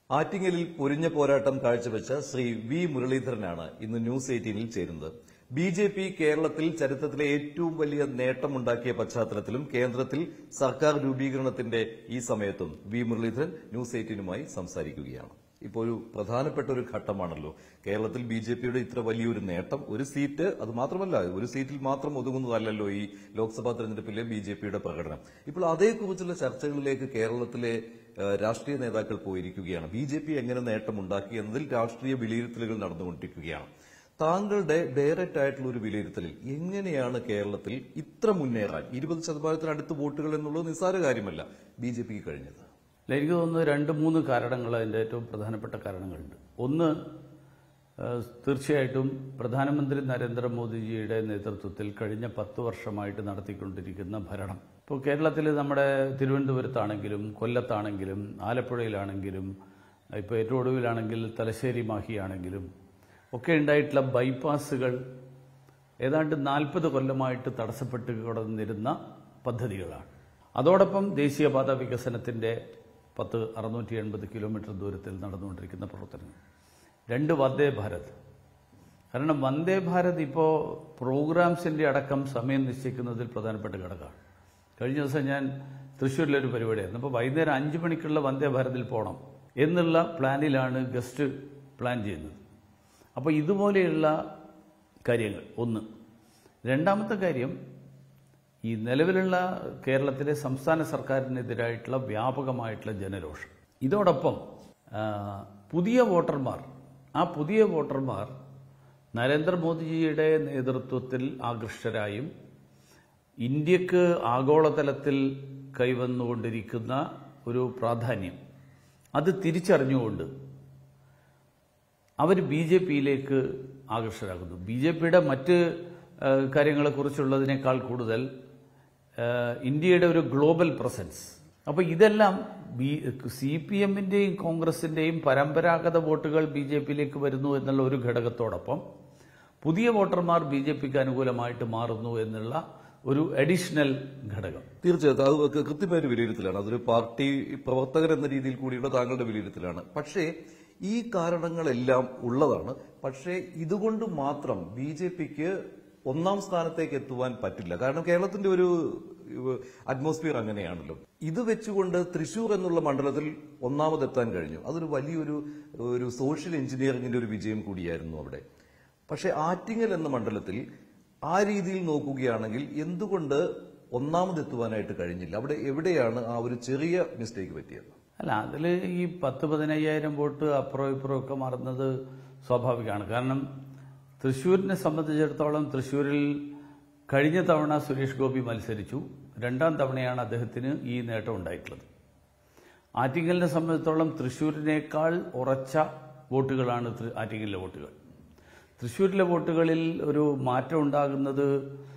ആറ്റിങ്ങലിൽ പൊരിഞ്ഞ പോരാട്ടം കാഴ്ചവെച്ച ശ്രീ വി മുരളീധരനാണ് ഇന്ന് ന്യൂസ് 18ൽ ചേരുന്നത്. ബിജെപി കേരളത്തിൽ ചരിത്രത്തിലെ ഏറ്റവും വലിയ നേട്ടമുണ്ടാക്കിയ പശ്ചാത്തലത്തിലും കേന്ദ്രത്തിൽ സർക്കാർ രൂപീകരണത്തിന്റെ ഈ സമയത്തും വി മുരളീധരൻ ന്യൂസ് 18നുമായി സംസാരിക്കുകയാണ്. ഇപ്പോൾ ഒരു പ്രധാനപ്പെട്ട ഒരു ഘട്ടമാണല്ലോ കേരളത്തിൽ ബിജെപിയുടെ ഇത്ര വലിയൊരു നേട്ടം. ഒരു സീറ്റ്, അത് മാത്രമല്ല ഒരു സീറ്റിൽ മാത്രം ഒതുങ്ങുന്നതല്ലല്ലോ ഈ ലോക്സഭാ തെരഞ്ഞെടുപ്പിലെ ബിജെപിയുടെ പ്രകടനം. ഇപ്പോൾ അതേക്കുറിച്ചുള്ള ചർച്ചകളിലേക്ക് കേരളത്തിലെ രാഷ്ട്രീയ നേതാക്കൾ പോയിരിക്കുകയാണ്. ബിജെപി എങ്ങനെ നേട്ടമുണ്ടാക്കി എന്നതിൽ രാഷ്ട്രീയ വിലയിരുത്തലുകൾ നടന്നുകൊണ്ടിരിക്കുകയാണ്. താങ്കളുടെ ഡയറക്റ്റ് ആയിട്ടുള്ള ഒരു വിലയിരുത്തലിൽ എങ്ങനെയാണ് കേരളത്തിൽ ഇത്ര മുന്നേറാൻ 20% വോട്ടുകൾ എന്നുള്ളത് നിസ്സാര കാര്യമല്ല ബിജെപിക്ക് കഴിഞ്ഞത്? എനിക്ക് തോന്നുന്നു 2-3 കാരണങ്ങൾ അതിന്റെ ഏറ്റവും പ്രധാനപ്പെട്ട കാരണങ്ങളുണ്ട്. ഒന്ന്, തീർച്ചയായിട്ടും പ്രധാനമന്ത്രി നരേന്ദ്രമോദിജിയുടെ നേതൃത്വത്തിൽ കഴിഞ്ഞ 10 വർഷമായിട്ട് നടത്തിക്കൊണ്ടിരിക്കുന്ന ഭരണം. ഇപ്പോൾ കേരളത്തിൽ നമ്മുടെ തിരുവനന്തപുരത്താണെങ്കിലും കൊല്ലത്താണെങ്കിലും ആലപ്പുഴയിലാണെങ്കിലും ഇപ്പോൾ ഏറ്റവും ഒടുവിലാണെങ്കിൽ തലശ്ശേരി മാഹിയാണെങ്കിലും ഒക്കെ ഉണ്ടായിട്ടുള്ള ബൈപ്പാസുകൾ ഏതാണ്ട് 40 കൊല്ലമായിട്ട് തടസ്സപ്പെട്ട് കിടന്നിരുന്ന പദ്ധതികളാണ്. അതോടൊപ്പം ദേശീയപാത വികസനത്തിന്റെ 680 കിലോമീറ്റർ ദൂരത്തിൽ നടന്നുകൊണ്ടിരിക്കുന്ന പ്രവർത്തനങ്ങൾ. 2 വന്ദേ ഭാരത്. കാരണം വന്ദേ ഭാരത് ഇപ്പോൾ പ്രോഗ്രാംസിന്റെ അടക്കം സമയം നിശ്ചയിക്കുന്നതിൽ പ്രധാനപ്പെട്ട ഘടകമാണ്. കഴിഞ്ഞ ദിവസം ഞാൻ തൃശ്ശൂരിലൊരു പരിപാടിയായിരുന്നു. അപ്പോൾ വൈകുന്നേരം 5 മണിക്കുള്ള വന്ദേ ഭാരതിൽ പോകണം എന്നുള്ള പ്ലാനിലാണ് ഗസ്റ്റ് പ്ലാൻ ചെയ്യുന്നത്. അപ്പോൾ ഇതുപോലെയുള്ള കാര്യങ്ങൾ ഒന്ന്. രണ്ടാമത്തെ കാര്യം, ഈ നിലവിലുള്ള കേരളത്തിലെ സംസ്ഥാന സർക്കാരിനെതിരായിട്ടുള്ള വ്യാപകമായിട്ടുള്ള ജനരോഷം. ഇതോടൊപ്പം പുതിയ വോട്ടർമാർ നരേന്ദ്രമോദിജിയുടെ നേതൃത്വത്തിൽ ആകൃഷ്ടരായും ഇന്ത്യക്ക് ആഗോളതലത്തിൽ കൈവന്നുകൊണ്ടിരിക്കുന്ന ഒരു പ്രാധാന്യം അത് തിരിച്ചറിഞ്ഞുകൊണ്ട് അവർ ബിജെപിയിലേക്ക് ആകർഷകരാകുന്നു. ബിജെപിയുടെ മറ്റ് കാര്യങ്ങളെക്കുറിച്ചുള്ളതിനേക്കാൾ കൂടുതൽ ഇന്ത്യയുടെ ഒരു ഗ്ലോബൽ പ്രസൻസ്. അപ്പോൾ ഇതെല്ലാം CPM-ന്റെയും കോൺഗ്രസിന്റെയും പരമ്പരാഗത വോട്ടുകൾ ബിജെപിയിലേക്ക് വരുന്നു എന്നുള്ള ഒരു ഘടകത്തോടൊപ്പം പുതിയ വോട്ടർമാർ ബിജെപിക്ക് അനുകൂലമായിട്ട് മാറുന്നു എന്നുള്ള ഒരു അഡീഷണൽ ഘടകം. തീർച്ചയായിട്ടും അത് കൃത്യമായ വിലയിരുത്തലാണ്. അതൊരു പാർട്ടി പ്രവർത്തകർ എന്ന രീതിയിൽ കൂടിയുള്ള താങ്കളുടെ വിലയിരുത്തലാണ്. പക്ഷേ ഈ കാരണങ്ങളെല്ലാം ഉള്ളതാണ്. പക്ഷേ ഇതുകൊണ്ട് മാത്രം ബിജെപിക്ക് 1ാം സ്ഥാനത്തേക്ക് എത്തുവാൻ പറ്റില്ല. കാരണം കേരളത്തിന്റെ ഒരു അറ്റ്മോസ്ഫിയർ അങ്ങനെയാണല്ലോ. ഇത് വെച്ചുകൊണ്ട് തൃശൂർ എന്നുള്ള മണ്ഡലത്തിൽ 1ാമതെത്താൻ കഴിഞ്ഞു. അതൊരു വലിയൊരു സോഷ്യൽ എഞ്ചിനീയറിംഗിന്റെ ഒരു വിജയം കൂടിയായിരുന്നു അവിടെ. പക്ഷേ ആറ്റിങ്ങൽ എന്ന മണ്ഡലത്തിൽ ആ രീതിയിൽ നോക്കുകയാണെങ്കിൽ എന്തുകൊണ്ട് 1ാമതെത്തുവാനായിട്ട് കഴിഞ്ഞില്ല? അവിടെ എവിടെയാണ് ആ ഒരു ചെറിയ മിസ്റ്റേക്ക് പറ്റിയത്? അല്ല, അതിൽ ഈ 10-15,000 വോട്ട് അപ്പുറം ഇപ്പുറം ഒക്കെ മാറുന്നത് സ്വാഭാവികമാണ്. കാരണം തൃശ്ശൂരിനെ സംബന്ധിച്ചിടത്തോളം തൃശ്ശൂരിൽ കഴിഞ്ഞ തവണ സുരേഷ് ഗോപി മത്സരിച്ചു. 2ാം തവണയാണ് അദ്ദേഹത്തിന് ഈ നേട്ടം ഉണ്ടായിട്ടുള്ളത്. ആറ്റിങ്ങലിനെ സംബന്ധിച്ചിടത്തോളം തൃശ്ശൂരിനേക്കാൾ ഉറച്ച വോട്ടുകളാണ് ആറ്റിങ്ങലിലെ വോട്ടുകൾ. തൃശ്ശൂരിലെ വോട്ടുകളിൽ ഒരു മാറ്റം ഉണ്ടാകുന്നത്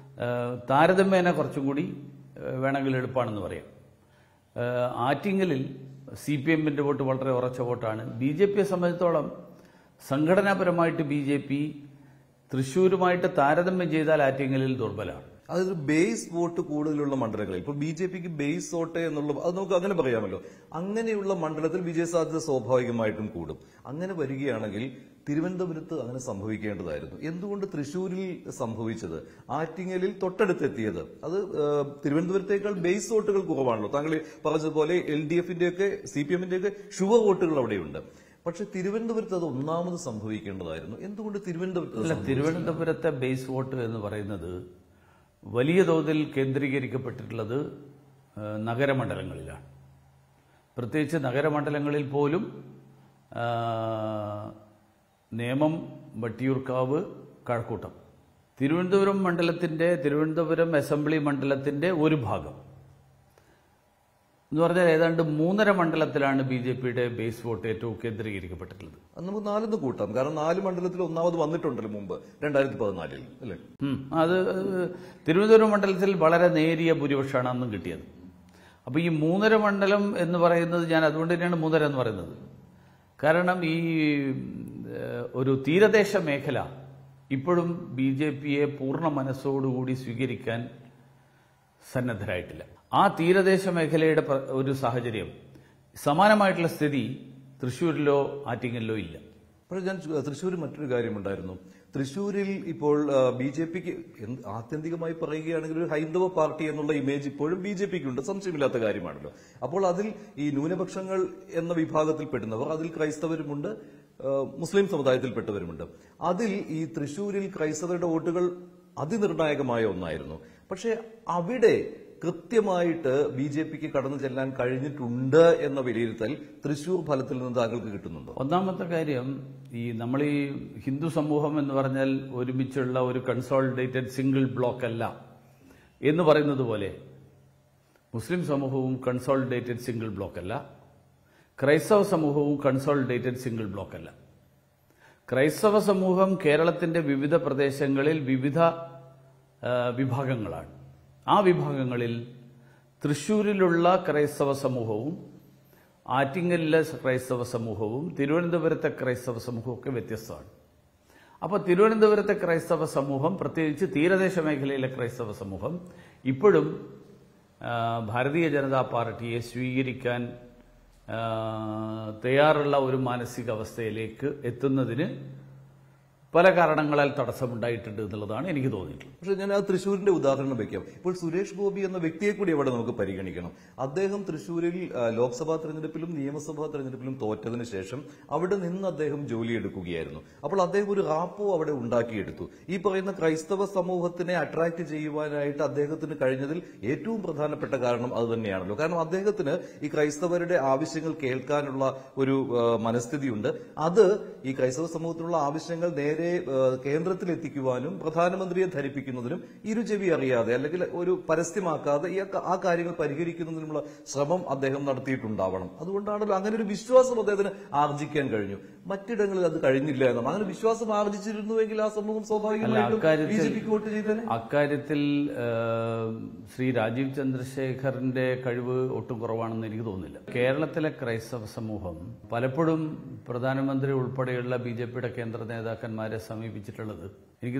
താരതമ്യേന കുറച്ചും കൂടി വേണമെങ്കിൽ എളുപ്പമാണെന്ന് പറയാം. ആറ്റിങ്ങലിൽ CPM-ന്റെ വോട്ട് വളരെ ഉറച്ച വോട്ടാണ്. BJPയെ സംബന്ധിച്ചിടത്തോളം സംഘടനാപരമായിട്ട് BJP തൃശ്ശൂരുമായിട്ട് താരതമ്യം ചെയ്താൽ ആറ്റിങ്ങലിൽ ദുർബലമാണ്. അതൊരു ബേസ് വോട്ട് കൂടുതലുള്ള മണ്ഡലങ്ങളിൽ ഇപ്പോൾ ബിജെപിക്ക് ബേസ് വോട്ട് എന്നുള്ള അത് നമുക്ക് അങ്ങനെ പറയാമല്ലോ. അങ്ങനെയുള്ള മണ്ഡലത്തിൽ വിജയസാധ്യത സ്വാഭാവികമായിട്ടും കൂടും. അങ്ങനെ വരികയാണെങ്കിൽ തിരുവനന്തപുരത്ത് അങ്ങനെ സംഭവിക്കേണ്ടതായിരുന്നു. എന്തുകൊണ്ട് തൃശ്ശൂരിൽ സംഭവിച്ചത്? ആറ്റിങ്ങലിൽ തൊട്ടടുത്തെത്തിയത് അത് തിരുവനന്തപുരത്തേക്കാൾ ബേസ് വോട്ടുകൾ കുറവാണല്ലോ. താങ്കൾ പറഞ്ഞതുപോലെ LDF-ന്റെയൊക്കെ CPM-ന്റെയൊക്കെ ഷുവർ വോട്ടുകൾ അവിടെയുണ്ട്. പക്ഷെ തിരുവനന്തപുരത്ത് അത് 1ാമത് സംഭവിക്കേണ്ടതായിരുന്നു. എന്തുകൊണ്ട് തിരുവനന്തപുരത്തെ ബേസ് വോട്ട് എന്ന് പറയുന്നത് വലിയ തോതിൽ കേന്ദ്രീകരിക്കപ്പെട്ടിട്ടുള്ളത് നഗരമണ്ഡലങ്ങളിലാണ്. പ്രത്യേകിച്ച് നഗരമണ്ഡലങ്ങളിൽ പോലും നേമം, വട്ടിയൂർക്കാവ്, കഴക്കൂട്ടം, തിരുവനന്തപുരം അസംബ്ലി മണ്ഡലത്തിന്റെ ഒരു ഭാഗം എന്ന് പറഞ്ഞാൽ ഏതാണ്ട് 3.5 മണ്ഡലത്തിലാണ് BJPയുടെ ബേസ് വോട്ട് ഏറ്റവും കേന്ദ്രീകരിക്കപ്പെട്ടിട്ടുള്ളത്. നമുക്ക് 4 കൂട്ടാം. കാരണം 4 മണ്ഡലത്തിൽ 1ാമത് വന്നിട്ടുണ്ടല്ലോ മുമ്പ് 2014 അല്ലേ? അത് തിരുവനന്തപുരം മണ്ഡലത്തിൽ വളരെ നേരിയ ഭൂരിപക്ഷമാണ് അന്നും കിട്ടിയത്. അപ്പോൾ ഈ 3.5 മണ്ഡലം എന്ന് പറയുന്നത് ഞാൻ അതുകൊണ്ട് തന്നെയാണ് 3.5 എന്ന് പറയുന്നത്. കാരണം ഈ ഒരു തീരദേശ മേഖല ഇപ്പോഴും BJPയെ പൂർണ്ണ മനസ്സോടുകൂടി സ്വീകരിക്കാൻ സന്നദ്ധരായിട്ടില്ല. ആ തീരദേശ മേഖലയുടെ ഒരു സാഹചര്യം സമാനമായിട്ടുള്ള സ്ഥിതി തൃശ്ശൂരിലോ ആറ്റിങ്ങലിലോ ഇല്ല. അപ്പോൾ ഞാൻ തൃശ്ശൂരിൽ മറ്റൊരു കാര്യമുണ്ടായിരുന്നു. തൃശ്ശൂരിൽ ഇപ്പോൾ ബി ജെ പിക്ക് ആത്യന്തികമായി പറയുകയാണെങ്കിൽ ഒരു ഹൈന്ദവ പാർട്ടി എന്നുള്ള ഇമേജ് ഇപ്പോഴും ബി ജെ പിക്ക് ഉണ്ട്, സംശയമില്ലാത്ത കാര്യമാണല്ലോ. അപ്പോൾ അതിൽ ഈ ന്യൂനപക്ഷങ്ങൾ എന്ന വിഭാഗത്തിൽപ്പെടുന്നവർ, അതിൽ ക്രൈസ്തവരുമുണ്ട്, മുസ്ലിം സമുദായത്തിൽപ്പെട്ടവരുമുണ്ട്. അതിൽ ഈ തൃശ്ശൂരിൽ ക്രൈസ്തവരുടെ വോട്ടുകൾ അതിനിർണായകമായ ഒന്നായിരുന്നു. പക്ഷേ അവിടെ കൃത്യമായിട്ട് ബി ജെ പിക്ക് കടന്നു ചെല്ലാൻ കഴിഞ്ഞിട്ടുണ്ട് എന്ന വിലയിരുത്തൽ തൃശൂർ ഫലത്തിൽ നിന്ന് താങ്കൾക്ക് കിട്ടുന്നുണ്ടോ? ഒന്നാമത്തെ കാര്യം, നമ്മൾ ഈ ഹിന്ദു സമൂഹം എന്ന് പറഞ്ഞാൽ ഒരുമിച്ചുള്ള ഒരു കൺസോളിഡേറ്റഡ് സിംഗിൾ ബ്ലോക്ക് അല്ല എന്ന് പറയുന്നത് പോലെ മുസ്ലിം സമൂഹവും കൺസോളിഡേറ്റഡ് സിംഗിൾ ബ്ലോക്ക് അല്ല, ക്രൈസ്തവ സമൂഹവും കൺസോളിഡേറ്റഡ് സിംഗിൾ ബ്ലോക്ക് അല്ല. ക്രൈസ്തവ സമൂഹം കേരളത്തിന്റെ വിവിധ പ്രദേശങ്ങളിൽ വിവിധ വിഭാഗങ്ങളാണ്. ആ വിഭാഗങ്ങളിൽ തൃശ്ശൂരിലുള്ള ക്രൈസ്തവ സമൂഹവും ആറ്റിങ്ങലിലെ ക്രൈസ്തവ സമൂഹവും തിരുവനന്തപുരത്തെ ക്രൈസ്തവ സമൂഹവും ഒക്കെ വ്യത്യസ്തമാണ്. അപ്പോൾ തിരുവനന്തപുരത്തെ ക്രൈസ്തവ സമൂഹം, പ്രത്യേകിച്ച് തീരദേശ മേഖലയിലെ ക്രൈസ്തവ സമൂഹം, ഇപ്പോഴും ഭാരതീയ ജനതാ പാർട്ടിയെ സ്വീകരിക്കാൻ തയ്യാറുള്ള ഒരു മാനസികാവസ്ഥയിലേക്ക് എത്തുന്നതിന് പല കാരണങ്ങളാൽ തടസ്സമുണ്ടായിട്ടുണ്ട് എന്നുള്ളതാണ് എനിക്ക് തോന്നിയിട്ടുള്ളത്. പക്ഷെ ഞാൻ ആ തൃശ്ശൂരിന്റെ ഉദാഹരണം വെക്കാം. ഇപ്പോൾ സുരേഷ് ഗോപി എന്ന വ്യക്തിയെ കൂടി അവിടെ നമുക്ക് പരിഗണിക്കണം. അദ്ദേഹം തൃശ്ശൂരിൽ ലോക്സഭാ തെരഞ്ഞെടുപ്പിലും നിയമസഭാ തെരഞ്ഞെടുപ്പിലും തോറ്റതിന് ശേഷം അവിടെ നിന്ന് അദ്ദേഹം ജോലിയെടുക്കുകയായിരുന്നു. അപ്പോൾ അദ്ദേഹം ഒരു റാപ്പോ അവിടെ ഉണ്ടാക്കിയെടുത്തു. ഈ പറയുന്ന ക്രൈസ്തവ സമൂഹത്തിനെ അട്രാക്ട് ചെയ്യുവാനായിട്ട് അദ്ദേഹത്തിന് കഴിഞ്ഞതിൽ ഏറ്റവും പ്രധാനപ്പെട്ട കാരണം അത് തന്നെയാണല്ലോ. കാരണം അദ്ദേഹത്തിന് ഈ ക്രൈസ്തവരുടെ ആവശ്യങ്ങൾ കേൾക്കാനുള്ള ഒരു മനസ്ഥിതിയുണ്ട്. അത് ഈ ക്രൈസ്തവ സമൂഹത്തിലുള്ള ആവശ്യങ്ങൾ നേരെ കേന്ദ്രത്തിൽ എത്തിക്കുവാനും പ്രധാനമന്ത്രിയെ ധരിപ്പിക്കുന്നതിനും ഇരുചെവി അറിയാതെ അല്ലെങ്കിൽ ഒരു പരസ്യമാക്കാതെ ആ കാര്യങ്ങൾ പരിഹരിക്കുന്നതിനുള്ള ശ്രമം അദ്ദേഹം നടത്തിയിട്ടുണ്ടാവണം. അതുകൊണ്ടാണല്ലോ അങ്ങനെ ഒരു വിശ്വാസം അദ്ദേഹത്തിന് ആർജിക്കാൻ കഴിഞ്ഞു. മറ്റിടങ്ങളിൽ അത് കഴിഞ്ഞില്ല എന്നാണ്. അങ്ങനെ വിശ്വാസം ആർജിച്ചിരുന്നുവെങ്കിൽ ആ സമൂഹം സ്വാഭാവികമായിട്ടും ബിജെപിക്ക് വോട്ട് ചെയ്തേനെ. അക്കാര്യത്തിൽ ശ്രീ രാജീവ് ചന്ദ്രശേഖറിന്റെ കഴിവ് ഒട്ടും കുറവാണെന്ന് എനിക്ക് തോന്നുന്നില്ല. കേരളത്തിലെ ക്രൈസ്തവ സമൂഹം പലപ്പോഴും പ്രധാനമന്ത്രി ഉൾപ്പെടെയുള്ള ബിജെപിയുടെ കേന്ദ്ര നേതാക്കന്മാരെ സമീപിച്ചിട്ടുള്ളത് എനിക്ക്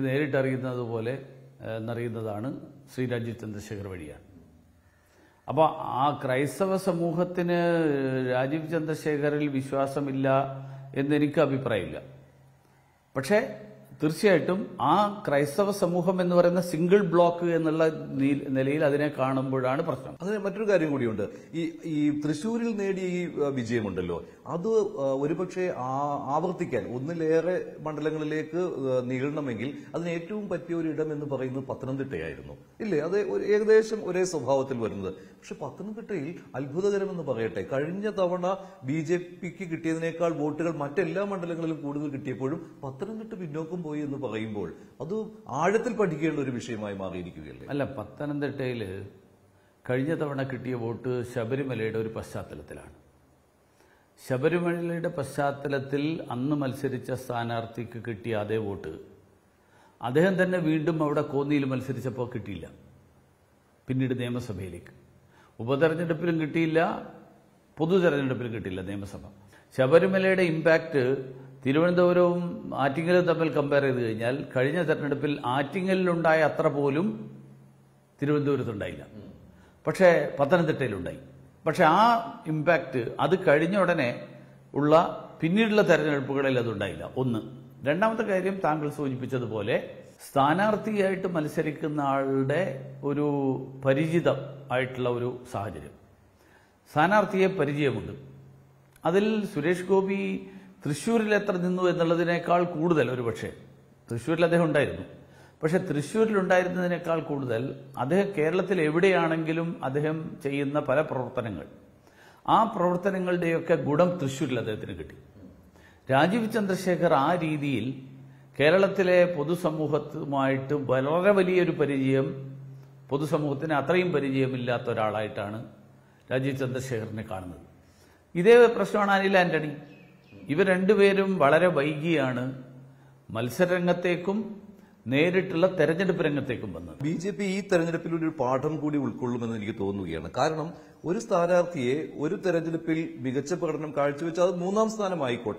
നേരിട്ടറിയുന്നതാണ് ശ്രീ രാജീവ് ചന്ദ്രശേഖർ വഴിയാണ്. അപ്പോൾ ആ ക്രൈസ്തവ സമൂഹത്തിന് രാജീവ് ചന്ദ്രശേഖറിൽ വിശ്വാസമില്ല എന്നെനിക്ക് അഭിപ്രായമില്ല. പക്ഷേ തീർച്ചയായിട്ടും ആ ക്രൈസ്തവ സമൂഹം എന്ന് പറയുന്ന സിംഗിൾ ബ്ലോക്ക് എന്നുള്ള നിലയിൽ അതിനെ കാണുമ്പോഴാണ് പ്രശ്നം. അങ്ങനെ മറ്റൊരു കാര്യം കൂടിയുണ്ട്. ഈ തൃശ്ശൂരിൽ നേടിയ ഈ വിജയമുണ്ടല്ലോ, അത് ഒരുപക്ഷെ ആവർത്തിക്കാൻ ഒന്നിലേറെ മണ്ഡലങ്ങളിലേക്ക് നീളണമെങ്കിൽ അതിന് ഏറ്റവും പറ്റിയ ഒരു ഇടം എന്ന് പറയുന്നത് പത്തനംതിട്ടയായിരുന്നു, ഇല്ലേ? അത് ഏകദേശം ഒരേ സ്വഭാവത്തിൽ വരുന്നത്. പക്ഷെ പത്തനംതിട്ടയിൽ അത്ഭുതകരമെന്ന് പറയട്ടെ, കഴിഞ്ഞ തവണ ബി ജെ പിക്ക് കിട്ടിയതിനേക്കാൾ വോട്ടുകൾ മറ്റെല്ലാ മണ്ഡലങ്ങളിലും കൂടുതൽ കിട്ടിയപ്പോഴും പത്തനംതിട്ട പിന്നോക്കം പോയി എന്ന് പറയുമ്പോൾ അത് ആഴത്തിൽ പഠിക്കേണ്ട ഒരു വിഷയമായി മാറിയിരിക്കുകയല്ലേ? അല്ല, പത്തനംതിട്ടയിൽ കഴിഞ്ഞ തവണ കിട്ടിയ വോട്ട് ശബരിമലയുടെ ഒരു പശ്ചാത്തലത്തിലാണ്. ശബരിമലയുടെ പശ്ചാത്തലത്തിൽ അന്ന് മത്സരിച്ച സ്ഥാനാർത്ഥിക്ക് കിട്ടിയ അതേ വോട്ട് അദ്ദേഹം തന്നെ വീണ്ടും അവിടെ കോന്നിയിൽ മത്സരിച്ചപ്പോൾ കിട്ടിയില്ല. പിന്നീട് നിയമസഭയിലേക്ക് ഉപതെരഞ്ഞെടുപ്പിലും കിട്ടിയില്ല, പൊതു തെരഞ്ഞെടുപ്പിലും കിട്ടിയില്ല നിയമസഭ. ശബരിമലയുടെ ഇമ്പാക്ട് തിരുവനന്തപുരവും ആറ്റിങ്ങലും തമ്മിൽ കമ്പയർ ചെയ്ത് കഴിഞ്ഞാൽ കഴിഞ്ഞ തെരഞ്ഞെടുപ്പിൽ ആറ്റിങ്ങലിലുണ്ടായ അത്ര പോലും തിരുവനന്തപുരത്തുണ്ടായില്ല, പക്ഷേ പത്തനംതിട്ടയിലുണ്ടായി. പക്ഷെ ആ ഇമ്പാക്ട് അത് കഴിഞ്ഞ ഉടനെ ഉള്ള പിന്നീടുള്ള തെരഞ്ഞെടുപ്പുകളിൽ അതുണ്ടായില്ല. ഒന്ന്. രണ്ടാമത്തെ കാര്യം, താങ്കൾ സൂചിപ്പിച്ചതുപോലെ സ്ഥാനാർത്ഥിയായിട്ട് മത്സരിക്കുന്ന ആളുടെ ഒരു പരിചിതം ആയിട്ടുള്ള ഒരു സാഹചര്യം, സ്ഥാനാർത്ഥിയെ പരിചയമുണ്ട്. അതിൽ സുരേഷ് ഗോപി തൃശ്ശൂരിൽ എത്ര നിന്നു എന്നുള്ളതിനേക്കാൾ കൂടുതൽ, ഒരുപക്ഷെ തൃശ്ശൂരിൽ അദ്ദേഹം ഉണ്ടായിരുന്നു, പക്ഷെ തൃശ്ശൂരിലുണ്ടായിരുന്നതിനേക്കാൾ കൂടുതൽ അദ്ദേഹം കേരളത്തിൽ എവിടെയാണെങ്കിലും അദ്ദേഹം ചെയ്യുന്ന പല പ്രവർത്തനങ്ങൾ, ആ പ്രവർത്തനങ്ങളുടെയൊക്കെ ഗുണം തൃശ്ശൂരിൽ അദ്ദേഹത്തിന് കിട്ടി. രാജീവ് ചന്ദ്രശേഖർ ആ രീതിയിൽ കേരളത്തിലെ പൊതുസമൂഹത്തുമായിട്ട് വളരെ വലിയൊരു പരിചയം, പൊതുസമൂഹത്തിന് അത്രയും പരിചയമില്ലാത്ത ഒരാളായിട്ടാണ് രാജീവ് ചന്ദ്രശേഖറിനെ കാണുന്നത്. ഇതേ പ്രശ്നമാണ് അനിൽ ആന്റണി. ഇവർ രണ്ടുപേരും വളരെ വൈകിയാണ് മത്സരരംഗത്തേക്കും നേരിട്ടുള്ള തെരഞ്ഞെടുപ്പ് രംഗത്തേക്കും വന്നത്. ബി ജെ പി ഈ തെരഞ്ഞെടുപ്പിൽ ഒരു പാഠം കൂടി ഉൾക്കൊള്ളുമെന്ന് എനിക്ക് തോന്നുകയാണ്. കാരണം ഒരു സ്ഥാനാർത്ഥിയെ ഒരു തെരഞ്ഞെടുപ്പിൽ മികച്ച പ്രകടനം കാഴ്ചവെച്ചാൽ അത് 3ാം സ്ഥാനമായിക്കോട്ടെ,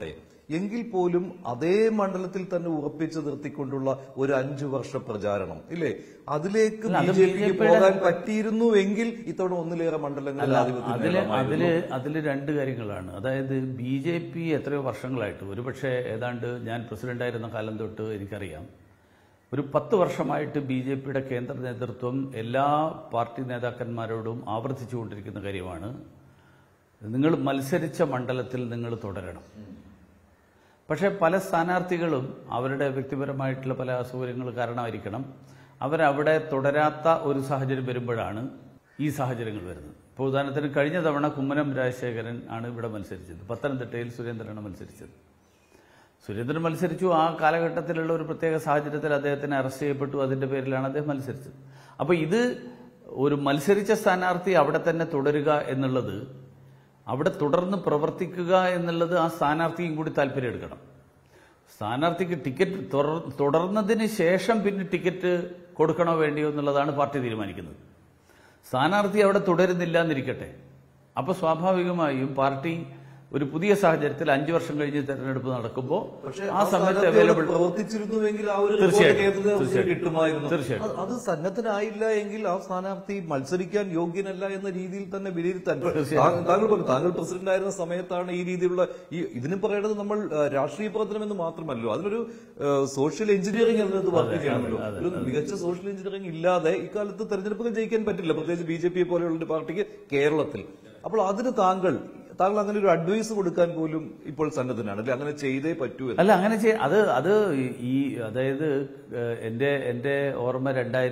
എങ്കിൽ പോലും അതേ മണ്ഡലത്തിൽ തന്നെ ഉറപ്പിച്ചു നിർത്തിക്കൊണ്ടുള്ള ഒരു 5 വർഷ പ്രചാരണം ഇല്ലേ, അതിലേക്ക് ബിജെപിക്ക് പോകാൻ പറ്റിയിരുന്നു എങ്കിൽ ഇത്തവണ ഒന്നിലേറെ മണ്ഡലങ്ങളിൽ അതില് രണ്ട് കാര്യങ്ങളാണ്. അതായത് BJP എത്രയോ വർഷങ്ങളായിട്ട്, ഒരുപക്ഷെ ഏതാണ്ട് ഞാൻ പ്രസിഡന്റായിരുന്ന കാലം തൊട്ട് എനിക്കറിയാം, ഒരു 10 വർഷമായിട്ട് BJPയുടെ കേന്ദ്ര നേതൃത്വം എല്ലാ പാർട്ടി നേതാക്കന്മാരോടും ആവർത്തിച്ചുകൊണ്ടിരിക്കുന്ന കാര്യമാണ്, നിങ്ങൾ മത്സരിച്ച മണ്ഡലത്തിൽ നിങ്ങൾ തുടരണം. പക്ഷേ പല സ്ഥാനാർത്ഥികളും അവരുടെ വ്യക്തിപരമായിട്ടുള്ള പല അസൗകര്യങ്ങൾ കാരണമായിരിക്കണം അവരവിടെ തുടരാത്ത ഒരു സാഹചര്യം വരുമ്പോഴാണ് ഈ സാഹചര്യങ്ങൾ വരുന്നത്. ഇപ്പോൾ ഉദാഹരണത്തിന് കഴിഞ്ഞ തവണ കുമ്മനം രാജശേഖരൻ ആണ് ഇവിടെ മത്സരിച്ചത്, പത്തനംതിട്ടയിൽ സുരേന്ദ്രനാണ് മത്സരിച്ചത്. സുരേന്ദ്രൻ മത്സരിച്ചു, ആ കാലഘട്ടത്തിലുള്ള ഒരു പ്രത്യേക സാഹചര്യത്തിൽ അദ്ദേഹത്തിന് അറസ്റ്റ് ചെയ്യപ്പെട്ടു, അതിന്റെ പേരിലാണ് അദ്ദേഹം മത്സരിച്ചത്. അപ്പോൾ ഇത് ഒരു മത്സരിച്ച സ്ഥാനാർത്ഥി അവിടെ തന്നെ തുടരുക എന്നുള്ളത്, അവിടെ തുടർന്ന് പ്രവർത്തിക്കുക എന്നുള്ളത് ആ സ്ഥാനാർത്ഥിയും കൂടി താല്പര്യം എടുക്കണം. സ്ഥാനാർത്ഥിക്ക് ടിക്കറ്റ് തുടർന്നതിന് ശേഷം പിന്നെ ടിക്കറ്റ് കൊടുക്കണോ വേണ്ടിയോ എന്നുള്ളതാണ് പാർട്ടി തീരുമാനിക്കുന്നത്. സ്ഥാനാർത്ഥി അവിടെ തുടരുന്നില്ല എന്നിരിക്കട്ടെ, അപ്പോൾ സ്വാഭാവികമായും പാർട്ടി ഒരു പുതിയ സാഹചര്യത്തിൽ 5 വർഷം കഴിഞ്ഞ് തെരഞ്ഞെടുപ്പ് നടക്കുമ്പോൾ ആ സമയത്ത് അവൈലബിൾ പ്രവർത്തിച്ചിരുന്നുവെങ്കിൽ കിട്ടുമായിരുന്നു. അത് സന്നദ്ധനായില്ല എങ്കിൽ ആ സ്ഥാനാർത്ഥി മത്സരിക്കാൻ യോഗ്യനല്ല എന്ന രീതിയിൽ തന്നെ വിലയിരുത്താൻ താങ്കൾ പ്രസിഡന്റ് ആയിരുന്ന സമയത്താണ് ഈ രീതിയിലുള്ള ഇതിന് പറയേണ്ടത് നമ്മൾ രാഷ്ട്രീയ പ്രവർത്തനം എന്ന് മാത്രമല്ലോ, അതിനൊരു സോഷ്യൽ എഞ്ചിനീയറിംഗ് അതിനകത്ത് വർക്ക് ചെയ്യണമല്ലോ. ഒരു മികച്ച സോഷ്യൽ എഞ്ചിനീയറിംഗ് ഇല്ലാതെ ഇക്കാലത്ത് തെരഞ്ഞെടുപ്പുകൾ ജയിക്കാൻ പറ്റില്ല, പ്രത്യേകിച്ച് BJP പോലെയുള്ള ഒരു പാർട്ടിക്ക് കേരളത്തിൽ. അപ്പോൾ അതിന് താങ്കൾ അങ്ങനെ ഒരു അഡ്വൈസ് കൊടുക്കാൻ പോലും ഇപ്പോൾ സന്നദ്ധനാണ് അല്ലെ, അങ്ങനെ ചെയ്തേ പറ്റൂ? അല്ല, അങ്ങനെ അതായത് എന്റെ ഓർമ്മ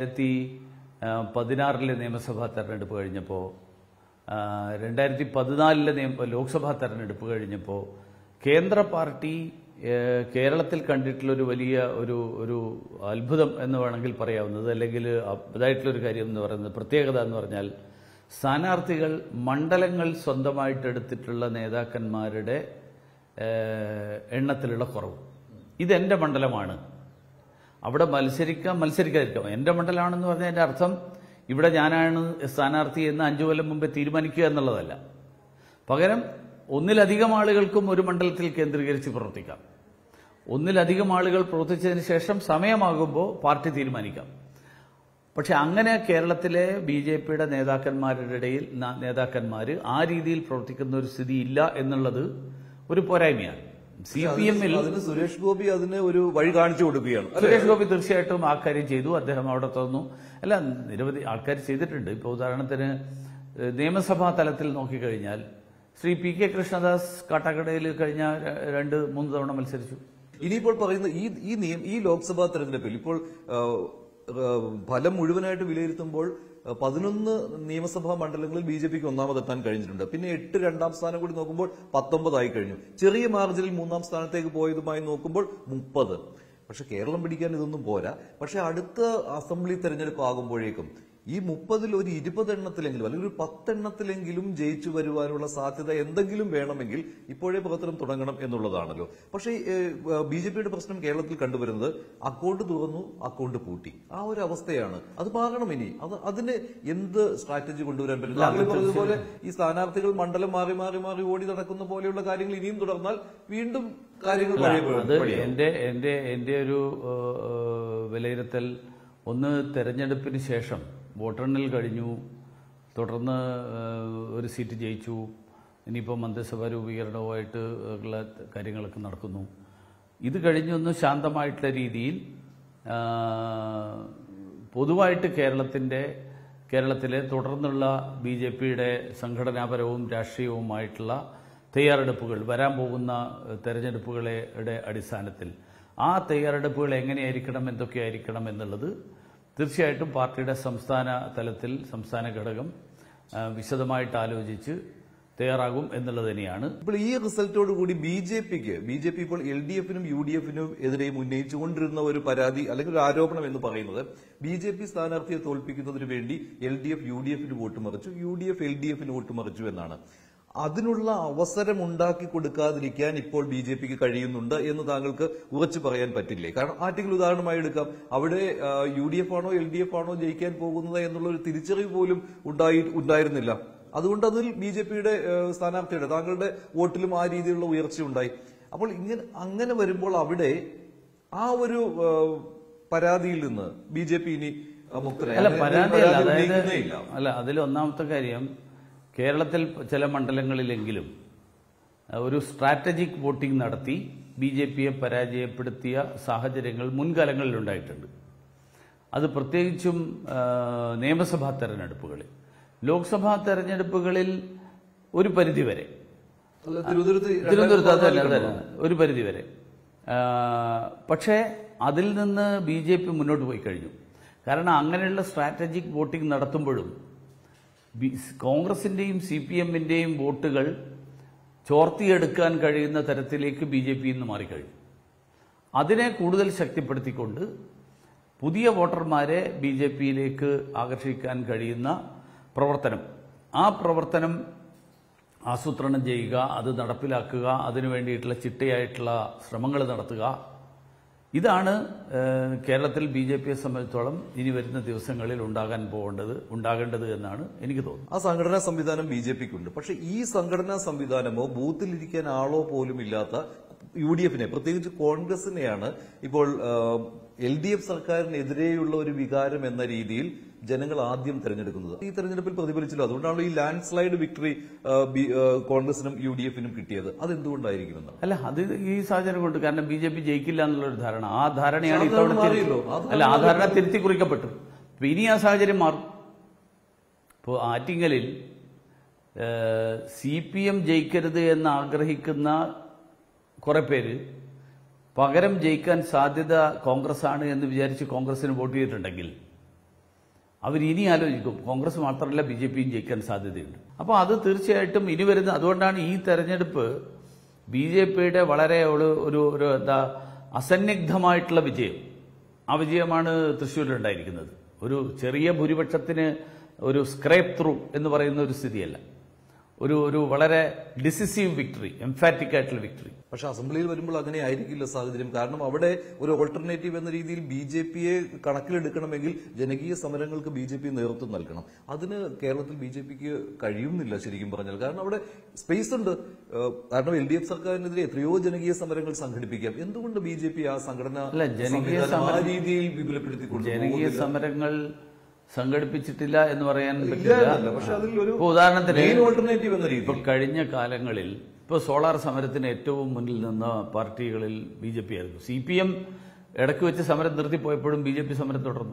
2016 നിയമസഭാ തെരഞ്ഞെടുപ്പ് കഴിഞ്ഞപ്പോൾ, 2014 ലോക്സഭാ തെരഞ്ഞെടുപ്പ് കഴിഞ്ഞപ്പോൾ കേന്ദ്ര പാർട്ടി കേരളത്തിൽ കണ്ടിട്ടുള്ള ഒരു വലിയ ഒരു അത്ഭുതം എന്ന് വേണമെങ്കിൽ പറയാവുന്നത്, അല്ലെങ്കിൽ അതായിട്ടുള്ളൊരു കാര്യം എന്ന് പറയുന്നത്, പ്രത്യേകത എന്ന് പറഞ്ഞാൽ സ്ഥാനാർത്ഥികൾ മണ്ഡലങ്ങൾ സ്വന്തമായിട്ടെടുത്തിട്ടുള്ള നേതാക്കന്മാരുടെ എണ്ണത്തിലുള്ള കുറവ്. ഇതെന്റെ മണ്ഡലമാണ്, അവിടെ മത്സരിക്കാതിരിക്കാം. എന്റെ മണ്ഡലമാണെന്ന് പറഞ്ഞാൽ എന്റെ അർത്ഥം ഇവിടെ ഞാനാണ് സ്ഥാനാർത്ഥി എന്ന് 5 കൊല്ലം മുമ്പേ തീരുമാനിക്കുക എന്നുള്ളതല്ല. പകരം ഒന്നിലധികം ആളുകൾക്കും ഒരു മണ്ഡലത്തിൽ കേന്ദ്രീകരിച്ച് പ്രവർത്തിക്കാം. ഒന്നിലധികം ആളുകൾ പ്രവർത്തിച്ചതിന് ശേഷം സമയമാകുമ്പോൾ പാർട്ടി തീരുമാനിക്കാം. പക്ഷെ അങ്ങനെ കേരളത്തിലെ BJPയുടെ നേതാക്കന്മാർ ആ രീതിയിൽ പ്രവർത്തിക്കുന്ന ഒരു സ്ഥിതി ഇല്ല എന്നുള്ളത് ഒരു പോരായ്മയാണ്. CPM-ൽ സുരേഷ് ഗോപി അതിന് ഒരു വഴി കാണിച്ചു കൊടുക്കുകയാണ്. സുരേഷ് ഗോപി തീർച്ചയായിട്ടും ആ കാര്യം ചെയ്തു, അദ്ദേഹം അവിടെ തുറന്നു. അല്ല, നിരവധി ആൾക്കാർ ചെയ്തിട്ടുണ്ട്. ഇപ്പോൾ ഉദാഹരണത്തിന് നിയമസഭാ തലത്തിൽ നോക്കിക്കഴിഞ്ഞാൽ ശ്രീ PK കൃഷ്ണദാസ് കാട്ടാക്കടയിൽ കഴിഞ്ഞ 2-3 തവണ മത്സരിച്ചു. ഇനിയിപ്പോൾ പറയുന്ന ഈ ലോക്സഭാ തെരഞ്ഞെടുപ്പിൽ ഇപ്പോൾ ഫലം മുഴുവനായിട്ട് വിലയിരുത്തുമ്പോൾ 11 നിയമസഭാ മണ്ഡലങ്ങളിൽ BJPക്ക് ഒന്നാമതെത്താൻ കഴിഞ്ഞിട്ടുണ്ട്. പിന്നെ 8 രണ്ടാം സ്ഥാനം കൂടി നോക്കുമ്പോൾ 19 ആയി കഴിഞ്ഞു. ചെറിയ മാർജിനിൽ 3-ാം സ്ഥാനത്തേക്ക് പോയതുമായി നോക്കുമ്പോൾ 30. പക്ഷെ കേരളം പിടിക്കാൻ ഇതൊന്നും പോരാ. പക്ഷെ അടുത്ത അസംബ്ലി തെരഞ്ഞെടുപ്പ് ആകുമ്പോഴേക്കും ഈ 30-ൽ ഒരു 20 എണ്ണത്തിലെങ്കിലും അല്ലെങ്കിൽ ഒരു 10 എണ്ണത്തിലെങ്കിലും ജയിച്ചു വരുവാനുള്ള സാധ്യത എന്തെങ്കിലും വേണമെങ്കിൽ ഇപ്പോഴേ പ്രവർത്തനം തുടങ്ങണം എന്നുള്ളതാണല്ലോ. പക്ഷേ BJPയുടെ പ്രശ്നം കേരളത്തിൽ കണ്ടുവരുന്നത് അക്കൗണ്ട് തുറന്നു, അക്കൗണ്ട് പൂട്ടി, ആ ഒരു അവസ്ഥയാണ്. അത് മാറണം. ഇനി അതിന് എന്ത് സ്ട്രാറ്റജി കൊണ്ടുവരാൻ പറ്റും? താങ്കൾ പറഞ്ഞതുപോലെ ഈ സ്ഥാനാർത്ഥികൾ മണ്ഡലം മാറി മാറി മാറി ഓടി നടക്കുന്ന പോലെയുള്ള കാര്യങ്ങൾ ഇനിയും തുടർന്നാൽ വീണ്ടും കാര്യങ്ങൾ എന്റെ ഒരു വിലയിരുത്തൽ, ഒന്ന് തെരഞ്ഞെടുപ്പിന് ശേഷം വോട്ടെണ്ണൽ കഴിഞ്ഞു, തുടർന്ന് ഒരു സീറ്റ് ജയിച്ചു, ഇനിയിപ്പോൾ മന്ത്രിസഭാ രൂപീകരണവുമായിട്ട് ഉള്ള കാര്യങ്ങളൊക്കെ നടക്കുന്നു. ഇത് കഴിഞ്ഞൊന്ന് ശാന്തമായിട്ടുള്ള രീതിയിൽ പൊതുവായിട്ട് കേരളത്തിലെ തുടർന്നുള്ള BJPയുടെ സംഘടനാപരവും രാഷ്ട്രീയവുമായിട്ടുള്ള തയ്യാറെടുപ്പുകൾ, വരാൻ പോകുന്ന തെരഞ്ഞെടുപ്പുകളുടെ അടിസ്ഥാനത്തിൽ ആ തയ്യാറെടുപ്പുകൾ എങ്ങനെയായിരിക്കണം, എന്തൊക്കെയായിരിക്കണം എന്നുള്ളത് തീർച്ചയായിട്ടും പാർട്ടിയുടെ സംസ്ഥാന തലത്തിൽ സംസ്ഥാന ഘടകം വിശദമായിട്ട് ആലോചിച്ച് തയ്യാറാകും എന്നുള്ളത് തന്നെയാണ്. ഇപ്പോൾ ഈ റിസൾട്ടോടുകൂടി ബി ജെ പി ഇപ്പോൾ LDF-നും UDF-നും എതിരെ ഉന്നയിച്ചുകൊണ്ടിരുന്ന ഒരു പരാതി അല്ലെങ്കിൽ ഒരു ആരോപണം എന്ന് പറയുന്നത് BJP സ്ഥാനാർത്ഥിയെ തോൽപ്പിക്കുന്നതിന് വേണ്ടി LDF UDF-ന് വോട്ട് മറിച്ചു, UDF LDF-ന് വോട്ട് മറിച്ചു എന്നാണ്. അതിനുള്ള അവസരം ഉണ്ടാക്കി കൊടുക്കാതിരിക്കാൻ ഇപ്പോൾ BJPക്ക് കഴിയുന്നുണ്ട് എന്ന് താങ്കൾക്ക് ഉറച്ചു പറയാൻ പറ്റില്ലേ? കാരണം ആർട്ടിക്കൽ ഉദാഹരണമായി എടുക്കാം. അവിടെ UDF ആണോ LDF ആണോ ജയിക്കാൻ പോകുന്നത് എന്നുള്ള ഒരു തിരിച്ചറിവ് പോലും ഉണ്ടായിരുന്നില്ല. അതുകൊണ്ട് അതിൽ BJPയുടെ സ്ഥാനാർത്ഥിയുടെ താങ്കളുടെ വോട്ടിലും ആ രീതിയിലുള്ള ഉയർച്ചയുണ്ടായി. അപ്പോൾ അങ്ങനെ വരുമ്പോൾ അവിടെ ആ ഒരു പരാതിയിൽ നിന്ന് BJP ഇനി അല്ല, പരാതിയല്ല. അതായത് അല്ല, അതിൽ ഒന്നാമത്തെ കാര്യം, കേരളത്തിൽ ചില മണ്ഡലങ്ങളിലെങ്കിലും ഒരു സ്ട്രാറ്റജിക് വോട്ടിംഗ് നടത്തി BJPയെ പരാജയപ്പെടുത്തിയ സാഹചര്യങ്ങൾ മുൻകാലങ്ങളിൽ ഉണ്ടായിട്ടുണ്ട്. അത് പ്രത്യേകിച്ചും നിയമസഭാ തെരഞ്ഞെടുപ്പുകളിൽ. ലോക്സഭാ തെരഞ്ഞെടുപ്പുകളിൽ ഒരു പരിധിവരെ, തിരുവനന്തപുരത്ത് അതല്ല ഒരു പരിധിവരെ, പക്ഷേ അതിൽ നിന്ന് BJP മുന്നോട്ട് പോയി കഴിഞ്ഞു. കാരണം അങ്ങനെയുള്ള സ്ട്രാറ്റജിക് വോട്ടിംഗ് നടത്തുമ്പോഴും കോൺഗ്രസിന്റെയും CPMന്റെയും വോട്ടുകൾ ചോർത്തിയെടുക്കാൻ കഴിയുന്ന തരത്തിലേക്ക് BJP ഇന്ന് മാറിക്കഴിഞ്ഞു. അതിനെ കൂടുതൽ ശക്തിപ്പെടുത്തിക്കൊണ്ട് പുതിയ വോട്ടർമാരെ BJPയിലേക്ക് ആകർഷിക്കാൻ കഴിയുന്ന പ്രവർത്തനം, ആ പ്രവർത്തനം ആസൂത്രണം ചെയ്യുക, അത് നടപ്പിലാക്കുക, അതിനു വേണ്ടിയിട്ടുള്ള ചിട്ടയായിട്ടുള്ള ശ്രമങ്ങൾ നടത്തുക, ഇതാണ് കേരളത്തിൽ BJPയെ സംബന്ധിച്ചോളം ഇനി വരുന്ന ദിവസങ്ങളിൽ ഉണ്ടാകേണ്ടത് എന്നാണ് എനിക്ക് തോന്നുന്നത്. ആ സംഘടനാ സംവിധാനം BJPക്കുണ്ട്. പക്ഷെ ഈ സംഘടനാ സംവിധാനമോ ബൂത്തിലിരിക്കാൻ ആളോ പോലും ഇല്ലാത്ത UDFനെ, പ്രത്യേകിച്ച് കോൺഗ്രസിനെയാണ് ഇപ്പോൾ LDF സർക്കാരിനെതിരെയുള്ള ഒരു വികാരം എന്ന രീതിയിൽ ജനങ്ങൾ ആദ്യം തെരഞ്ഞെടുക്കുന്നത്. ഈ തെരഞ്ഞെടുപ്പിൽ പ്രതിഫലിച്ചല്ലോ. അതുകൊണ്ടാണല്ലോ ഈ ലാൻഡ് സ്ലൈഡ് വിക്ടറി കോൺഗ്രസിനും UDFനും കിട്ടിയത്. അതെന്തുകൊണ്ടായിരിക്കുമെന്ന് അല്ല, അത് ഈ സാഹചര്യം കൊണ്ട്. കാരണം BJP ജയിക്കില്ല എന്നുള്ളൊരു ധാരണ, ആ ധാരണയാണ് ഇത്തവണ ആ ധാരണ തിരുത്തി കുറിക്കപ്പെട്ടു. ഇനി ആ സാഹചര്യം മാറും. ഇപ്പോൾ ആറ്റിങ്ങലിൽ CPM ജയിക്കരുത് എന്ന് ആഗ്രഹിക്കുന്ന കുറെ പേര് പകരം ജയിക്കാൻ സാധ്യത കോൺഗ്രസ് ആണ് എന്ന് വിചാരിച്ച് കോൺഗ്രസിന് വോട്ട് ചെയ്തിട്ടുണ്ടെങ്കിൽ അവരിനി ആലോചിക്കും, കോൺഗ്രസ് മാത്രമല്ല BJPയും ജയിക്കാൻ സാധ്യതയുണ്ട്. അപ്പോൾ അത് തീർച്ചയായിട്ടും ഇനി വരുന്ന, അതുകൊണ്ടാണ് ഈ തെരഞ്ഞെടുപ്പ് BJPയുടെ വളരെ ഒരു എന്താ അസന്നിഗ്ധമായിട്ടുള്ള വിജയം. ആ വിജയമാണ് തൃശ്ശൂരിലുണ്ടായിരിക്കുന്നത്. ഒരു ചെറിയ ഭൂരിപക്ഷത്തിന് ഒരു സ്ക്രേപ്പ് ത്രൂ എന്ന് പറയുന്ന ഒരു സ്ഥിതിയല്ല, ഒരു വളരെ ഡിസിസീവ് വിക്ടറി, എംഫാറ്റിക് ആയിട്ടുള്ള വിക്ടറി. പക്ഷെ അസംബ്ലിയിൽ വരുമ്പോൾ അങ്ങനെ ആയിരിക്കില്ല സാഹചര്യം. കാരണം അവിടെ ഒരു ഓൾട്ടർനേറ്റീവ് എന്ന രീതിയിൽ BJPയെ കണക്കിലെടുക്കണമെങ്കിൽ ജനകീയ സമരങ്ങൾക്ക് BJP നേതൃത്വം നൽകണം. അതിന് കേരളത്തിൽ BJPക്ക് കഴിയുന്നില്ല ശരിക്കും പറഞ്ഞാൽ. കാരണം അവിടെ സ്പേസ് ഉണ്ട്. കാരണം LDF സർക്കാരിനെതിരെ എത്രയോ ജനകീയ സമരങ്ങൾ സംഘടിപ്പിക്കാം. എന്തുകൊണ്ട് BJP ആ സംഘടന ആ രീതിയിൽ വിപുലപ്പെടുത്തിക്കൊണ്ട് ജനകീയ സമരങ്ങൾ സംഘടിപ്പിച്ചിട്ടില്ല എന്ന് പറയാൻ പറ്റില്ല. പക്ഷെ അതിലൊരു ഉദാഹരണത്തിന് ഓൾട്ടർനേറ്റീവ് എന്ന രീതി ഇപ്പൊ കഴിഞ്ഞ കാലങ്ങളിൽ ഇപ്പോൾ സോളാർ സമരത്തിന് ഏറ്റവും മുന്നിൽ നിന്ന പാർട്ടികളിൽ BJP ആയിരുന്നു. CPM ഇടയ്ക്ക് വെച്ച് സമരം നിർത്തിപ്പോയപ്പോഴും BJP സമരം തുടർന്നു.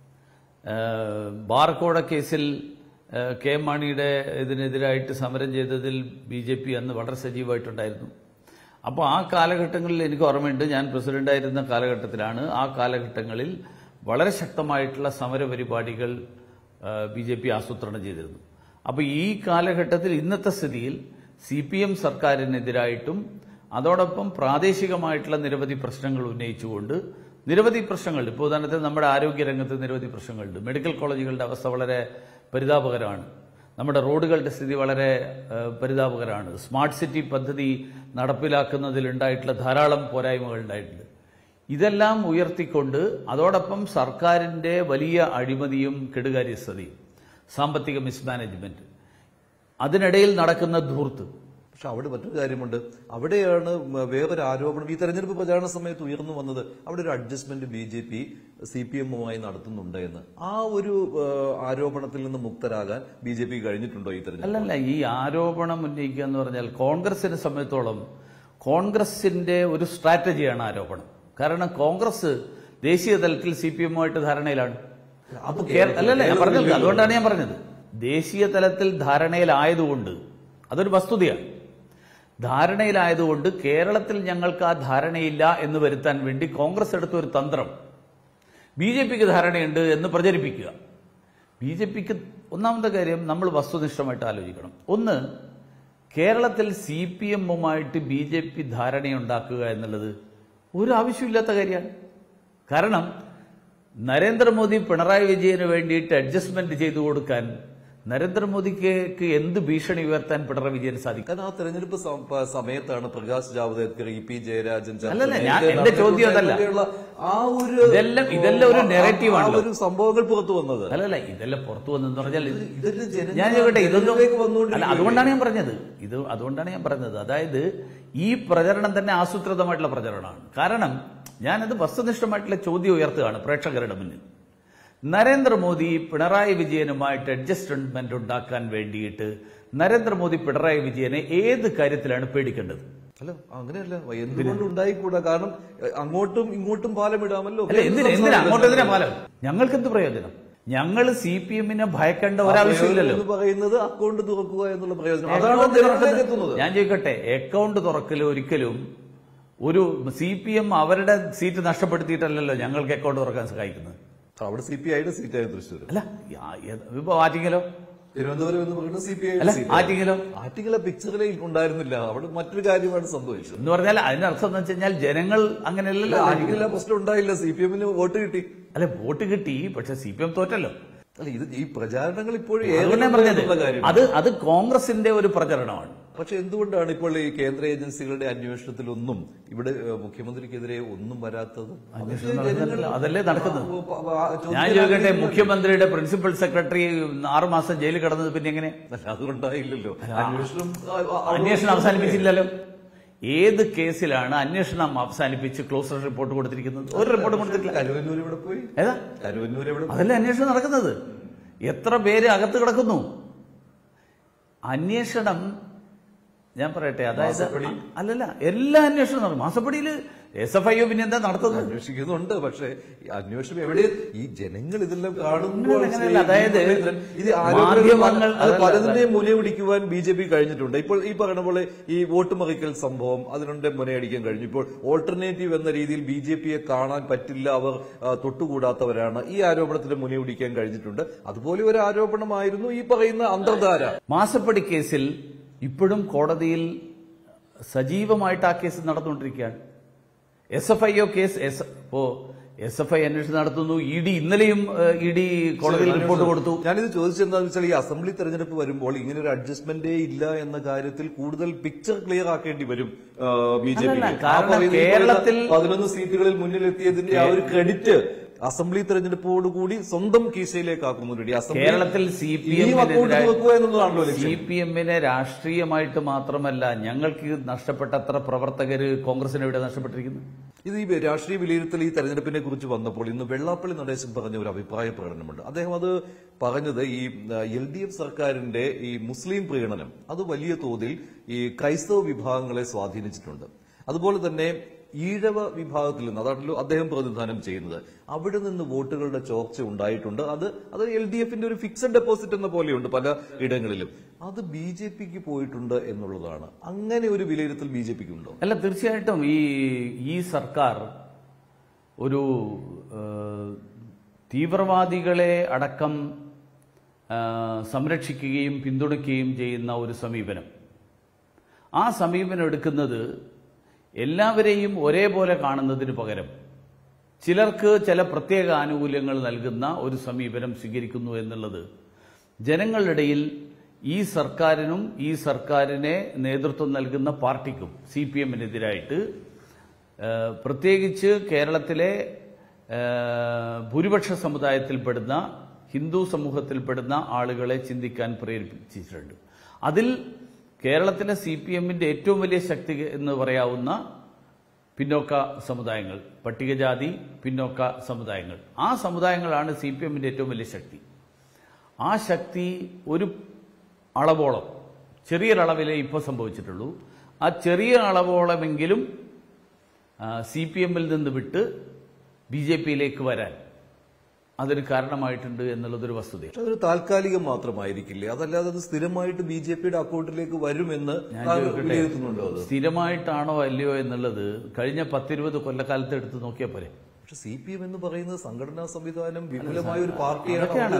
ബാർക്കോട കേസിൽ KM മാണിയുടെ ഇതിനെതിരായിട്ട് സമരം ചെയ്തതിൽ BJP അന്ന് വളരെ സജീവമായിട്ടുണ്ടായിരുന്നു. അപ്പോൾ ആ കാലഘട്ടങ്ങളിൽ എനിക്ക് ഓർമ്മയുണ്ട്, ഞാൻ പ്രസിഡന്റായിരുന്ന കാലഘട്ടത്തിലാണ്. ആ കാലഘട്ടങ്ങളിൽ വളരെ ശക്തമായിട്ടുള്ള സമരപരിപാടികൾ BJP ആസൂത്രണം ചെയ്തിരുന്നു. അപ്പോൾ ഈ കാലഘട്ടത്തിൽ ഇന്നത്തെ സ്ഥിതിയിൽ CPM സർക്കാരിനെതിരായിട്ടും അതോടൊപ്പം പ്രാദേശികമായിട്ടുള്ള നിരവധി പ്രശ്നങ്ങൾ ഉന്നയിച്ചുകൊണ്ട് നിരവധി പ്രശ്നങ്ങൾ, ഇപ്പോൾ ഉദാഹരണത്തിന് നമ്മുടെ ആരോഗ്യരംഗത്ത് നിരവധി പ്രശ്നങ്ങളുണ്ട്. മെഡിക്കൽ കോളേജുകളുടെ അവസ്ഥ വളരെ പരിതാപകരമാണ്. നമ്മുടെ റോഡുകളുടെ സ്ഥിതി വളരെ പരിതാപകരമാണ്. സ്മാർട്ട് സിറ്റി പദ്ധതി നടപ്പിലാക്കുന്നതിലുണ്ടായിട്ടുള്ള ധാരാളം പോരായ്മകൾ ഉണ്ടായിട്ടുണ്ട്. ഇതെല്ലാം ഉയർത്തിക്കൊണ്ട് അതോടൊപ്പം സർക്കാരിന്റെ വലിയ അഴിമതിയും കെടുകാര്യസ്ഥതയും സാമ്പത്തിക മിസ്മാനേജ്മെന്റ്, അതിനിടയിൽ നടക്കുന്ന ധൂർത്ത്. പക്ഷെ അവിടെ മറ്റൊരു കാര്യമുണ്ട്. അവിടെയാണ് വേറൊരു ആരോപണം ഈ തെരഞ്ഞെടുപ്പ് പ്രചാരണ സമയത്ത് ഉയർന്നു വന്നത്. അവിടെ ഒരു അഡ്ജസ്റ്റ്മെന്റ് BJP CPMുമായി നടത്തുന്നുണ്ട് എന്ന്. ആ ഒരു ആരോപണത്തിൽ നിന്ന് മുക്തരാകാൻ BJP കഴിഞ്ഞിട്ടുണ്ടോ ഈ തെരഞ്ഞെടുപ്പ്? അല്ലല്ല, ഈ ആരോപണം ഉന്നയിക്കുക എന്ന് പറഞ്ഞാൽ കോൺഗ്രസിനെ സംബന്ധിച്ചോളം കോൺഗ്രസിന്റെ ഒരു സ്ട്രാറ്റജിയാണ് ആരോപണം. കാരണം കോൺഗ്രസ് ദേശീയ തലത്തിൽ CPMുമായിട്ട് ധാരണയിലാണ്. അല്ലല്ല, ഞാൻ പറഞ്ഞത് അതുകൊണ്ടാണ് ഞാൻ പറഞ്ഞത്. ദേശീയ തലത്തിൽ ധാരണയിലായതുകൊണ്ട് അതൊരു വസ്തുതയാണ്. ധാരണയിലായതുകൊണ്ട് കേരളത്തിൽ ഞങ്ങൾക്ക് ആ ധാരണയില്ല എന്ന് വരുത്താൻ വേണ്ടി കോൺഗ്രസ് എടുത്ത ഒരു തന്ത്രം BJPക്ക് ധാരണയുണ്ട് എന്ന് പ്രചരിപ്പിക്കുക. BJPക്ക് ഒന്നാമത്തെ കാര്യം നമ്മൾ വസ്തുനിഷ്ഠമായിട്ട് ആലോചിക്കണം. ഒന്ന്, കേരളത്തിൽ CPMുമായിട്ട് BJP ധാരണയുണ്ടാക്കുക എന്നുള്ളത് ഒരു ആവശ്യമില്ലാത്ത കാര്യമാണ്. കാരണം നരേന്ദ്രമോദി പിണറായി വിജയന് വേണ്ടിയിട്ട് അഡ്ജസ്റ്റ്മെന്റ് ചെയ്തു കൊടുക്കാൻ നരേന്ദ്രമോദിക്ക് എന്ത് ഭീഷണി ഉയർത്താൻ പിണറായി വിജയന് സാധിക്കും? കാരണം ആ തെരഞ്ഞെടുപ്പ് സമയത്താണ് പ്രകാശ് ജാവ്ദേക്കർ, EP ജയരാജൻ, എന്റെ ചോദ്യം അതല്ല. ഇതെല്ലാം ഒരു നെറേറ്റീവാണ്, ഒരു സംഭവങ്ങൾ പുറത്തു വന്നത്. അല്ലല്ല, ഇതെല്ലാം പുറത്തു വന്നെന്ന് പറഞ്ഞാൽ ഞാൻ ചോദിക്കട്ടെ, ഇതൊന്നും അല്ല. അതുകൊണ്ടാണ് ഞാൻ പറഞ്ഞത് അതായത് ഈ പ്രചരണം തന്നെ ആസൂത്രിതമായിട്ടുള്ള പ്രചരണമാണ്. കാരണം ഞാനത് വസ്തുനിഷ്ഠമായിട്ടുള്ള ചോദ്യം ഉയർത്തുകയാണ് പ്രേക്ഷകരുടെ മുന്നിൽ. നരേന്ദ്രമോദി പിണറായി വിജയനുമായിട്ട് അഡ്ജസ്റ്റ്മെന്റ് ഉണ്ടാക്കാൻ വേണ്ടിയിട്ട് നരേന്ദ്രമോദി പിണറായി വിജയനെ ഏത് കാര്യത്തിലാണ് പേടിക്കേണ്ടത്? അല്ല, അങ്ങനെയല്ല. എന്തുകൊണ്ട് ഉണ്ടായിക്കൂടാ? കാരണം അങ്ങോട്ടും ഇങ്ങോട്ടും പാലം ഇടാമല്ലോ. അല്ല, എന്തിനാ അങ്ങോട്ടെന്തിനാ പാലം? ഞങ്ങൾക്കെന്ത് പ്രയോജനം? ഞങ്ങൾ CPM-നെ ഭയക്കേണ്ട ഒരാവശ്യമില്ലല്ലോ. പറയുന്നത് അക്കൗണ്ട് തുറക്കുക എന്നുള്ള പ്രയോജനം അതാണ്. ഞാൻ ചോദിക്കട്ടെ, അക്കൗണ്ട് തുറക്കൽ ഒരിക്കലും ഒരു CPM അവരുടെ സീറ്റ് നഷ്ടപ്പെടുത്തിയിട്ടല്ലല്ലോ ഞങ്ങൾക്ക് അക്കൗണ്ട് തുറക്കാൻ സഹായിക്കുന്നത്. അവിടെ CPIയുടെ സീറ്റായി തൃശ്ശൂർ. അല്ല, ഇപ്പൊ ആറ്റിങ്ങലോ തിരുവനന്തപുരം എന്ന് പറയുന്നത് CPI. ആറ്റിങ്ങലെ പിക്ചറിലെ ഉണ്ടായിരുന്നില്ല. അവിടെ മറ്റൊരു കാര്യമാണ് സംഭവിച്ചത് എന്ന് പറഞ്ഞാൽ അതിനർത്ഥം എന്ന് വെച്ചാൽ ജനങ്ങൾ അങ്ങനെയല്ലല്ലോ. ആറ്റിങ്ങല പ്രശ്നം ഉണ്ടായില്ല. CPM-ന് വോട്ട് കിട്ടി. അല്ല, വോട്ട് കിട്ടി, പക്ഷെ CPM തോറ്റല്ലോ. അല്ല, ഇത് ഈ പ്രചാരണങ്ങൾ ഇപ്പോഴും അത് കോൺഗ്രസിന്റെ ഒരു പ്രചരണമാണ്. പക്ഷെ എന്തുകൊണ്ടാണ് ഇപ്പോൾ ഈ കേന്ദ്ര ഏജൻസികളുടെ അന്വേഷണത്തിലൊന്നും ഇവിടെ മുഖ്യമന്ത്രിക്കെതിരെ ഒന്നും വരാത്തത്? അതല്ലേ നടക്കുന്നത്. ഞാൻ ചോദിക്കട്ടെ, മുഖ്യമന്ത്രിയുടെ പ്രിൻസിപ്പൽ സെക്രട്ടറി 6 മാസം ജയിലിൽ കിടന്നത് പിന്നെ എങ്ങനെ? അതുകൊണ്ടായില്ലല്ലോ. അന്വേഷണം അവസാനിപ്പിച്ചില്ലല്ലോ. ഏത് കേസിലാണ് അന്വേഷണം അവസാനിപ്പിച്ച് ക്ലോസർ റിപ്പോർട്ട് കൊടുത്തിരിക്കുന്നത്? ഒരു റിപ്പോർട്ട് കൊടുത്തിട്ടില്ല. കരുവന്നൂർ ഇവിടെ പോയി. ഏതാ കരുവന്നൂർ? അതല്ലേ അന്വേഷണം നടക്കുന്നത്? എത്ര പേര് അകത്ത് കിടക്കുന്നു? അന്വേഷണം ഞാൻ പറയട്ടെ, അതായത് അല്ലല്ല, എല്ലാ അന്വേഷണം നടക്കും. മാസപ്പടിയിൽ SFIO പിന്നെ എന്താ നടത്തുന്നത്? അന്വേഷിക്കുന്നുണ്ട്. പക്ഷേ അന്വേഷണം എവിടെ? ഈ ജനങ്ങൾ ഇതെല്ലാം കാണുമ്പോൾ അതായത് പലതിന്റെയും മുനയൊടിക്കുവാൻ BJP കഴിഞ്ഞിട്ടുണ്ട്. ഇപ്പോൾ ഈ പറഞ്ഞ പോലെ ഈ വോട്ട് മറിക്കൽ സംഭവം, അതിനുണ്ട് മുനയടിക്കാൻ കഴിഞ്ഞു. ഇപ്പോൾ ഓൾട്ടർനേറ്റീവ് എന്ന രീതിയിൽ BJPയെ കാണാൻ പറ്റില്ല, അവർ തൊട്ടുകൂടാത്തവരാണ്, ഈ ആരോപണത്തിന് മുനയൊടിക്കാൻ കഴിഞ്ഞിട്ടുണ്ട്. അതുപോലെ ഒരു ആരോപണമായിരുന്നു ഈ പറയുന്ന അന്തർധാര. മാസപ്പടി കേസിൽ ഇപ്പോഴും കോടതിയിൽ സജീവമായിട്ട് ആ കേസ് നടന്നുകൊണ്ടിരിക്കുകയാണ്. SFIO കേസ് ഇപ്പോ SFI അന്വേഷണം നടത്തുന്നു. ഇന്നലെയും കോടതിയിൽ റിപ്പോർട്ട് കൊടുത്തു. ഞാനിത് ചോദിച്ചെന്താണെന്ന് വെച്ചാൽ, ഈ അസംബ്ലി തെരഞ്ഞെടുപ്പ് വരുമ്പോൾ ഇങ്ങനെ ഒരു അഡ്ജസ്റ്റ്മെന്റേ ഇല്ല എന്ന കാര്യത്തിൽ കൂടുതൽ പിക്ചർ ക്ലിയർ ആക്കേണ്ടി വരും BJP. കേരളത്തിൽ 11 സീറ്റുകളിൽ മുന്നിലെത്തിയതിന്റെ ആ ഒരു ക്രെഡിറ്റ് അസംബ്ലി തെരഞ്ഞെടുപ്പോടുകൂടി സ്വന്തം കീശയിലേക്കാക്കുന്നു. കേരളത്തിൽ CPM-നെ രാഷ്ട്രീയമായിട്ട് മാത്രമല്ല, ഞങ്ങൾക്ക് നഷ്ടപ്പെട്ടത്ര പ്രവർത്തകര് കോൺഗ്രസിന് ഇവിടെ നഷ്ടപ്പെട്ടിരിക്കുന്നു. ഇത് ഈ രാഷ്ട്രീയ വിലയിരുത്തൽ ഈ തെരഞ്ഞെടുപ്പിനെ കുറിച്ച് വന്നപ്പോൾ ഇന്ന് വെള്ളാപ്പള്ളി നടേശൻ പറഞ്ഞ ഒരു അഭിപ്രായ പ്രകടനമുണ്ട്. അദ്ദേഹം അത് പറഞ്ഞത് ഈ LDF സർക്കാരിന്റെ ഈ മുസ്ലിം പ്രീണനം അത് വലിയ തോതിൽ ഈ ക്രൈസ്തവ വിഭാഗങ്ങളെ സ്വാധീനിച്ചിട്ടുണ്ട്. അതുപോലെ തന്നെ ഈഴവ വിഭാഗത്തിൽ നിന്ന്, അതാണല്ലോ അദ്ദേഹം പ്രതിനിധാനം ചെയ്യുന്നത്, അവിടെ നിന്ന് വോട്ടുകളുടെ ചോർച്ച ഉണ്ടായിട്ടുണ്ട്. അത് LDF-ന്റെ ഒരു ഫിക്സഡ് ഡെപ്പോസിറ്റ് എന്ന പോലെയുണ്ട് പല ഇടങ്ങളിലും. അത് BJPക്ക് പോയിട്ടുണ്ട് എന്നുള്ളതാണ്. അങ്ങനെ ഒരു വിലയിരുത്തൽ BJPക്ക് ഉണ്ടോ? അല്ല, തീർച്ചയായിട്ടും ഈ സർക്കാർ ഒരു തീവ്രവാദികളെ അടക്കം സംരക്ഷിക്കുകയും പിന്തുണയ്ക്കുകയും ചെയ്യുന്ന ഒരു സമീപനം, ആ സമീപനം എടുക്കുന്നത് എല്ലാവരെയും ഒരേപോലെ കാണുന്നതിന് പകരം ചിലർക്ക് ചില പ്രത്യേക ആനുകൂല്യങ്ങൾ നൽകുന്ന ഒരു സമീപനം സ്വീകരിക്കുന്നു എന്നുള്ളത് ജനങ്ങളുടെ ഇടയിൽ ഈ സർക്കാരിനും ഈ സർക്കാരിനെ നേതൃത്വം നൽകുന്ന പാർട്ടിക്കും CPM-നെതിരായിട്ട് പ്രത്യേകിച്ച് കേരളത്തിലെ ഭൂരിപക്ഷ സമുദായത്തിൽപ്പെടുന്ന ഹിന്ദു സമൂഹത്തിൽപ്പെടുന്ന ആളുകളെ ചിന്തിക്കാൻ പ്രേരിപ്പിച്ചിട്ടുണ്ട്. അതിൽ കേരളത്തിലെ CPM-ന്റെ ഏറ്റവും വലിയ ശക്തി എന്ന് പറയാവുന്ന പിന്നോക്ക സമുദായങ്ങൾ, പട്ടികജാതി പിന്നോക്ക സമുദായങ്ങൾ, ആ സമുദായങ്ങളാണ് CPM-ന്റെ ഏറ്റവും വലിയ ശക്തി. ആ ശക്തി ഒരു അളവോളം, ചെറിയൊരളവിലേ ഇപ്പോൾ സംഭവിച്ചിട്ടുള്ളൂ. ആ ചെറിയ അളവോളമെങ്കിലും CPM-ൽ നിന്ന് വിട്ട് BJP-യിലേക്ക് വരാൻ അതൊരു കാരണമായിട്ടുണ്ട് എന്നുള്ളതൊരു വസ്തുതയാണ്. അതൊരു താൽക്കാലികം മാത്രമായിരിക്കില്ലേ? അതല്ലാതെ അത് സ്ഥിരമായിട്ട് BJP-യുടെ അക്കൗണ്ടിലേക്ക് വരുമെന്ന് വിലയിരുത്തുന്നുണ്ടോ? സ്ഥിരമായിട്ടാണോ അല്ലയോ എന്നുള്ളത് കഴിഞ്ഞ 10-20 കൊല്ലക്കാലത്ത് എടുത്ത് നോക്കിയാൽ പോരെ. പക്ഷെ CPM എന്ന് പറയുന്നത് സംഘടനാ സംവിധാനം വിപുലമായ ഒരു പാർട്ടിയാണ്.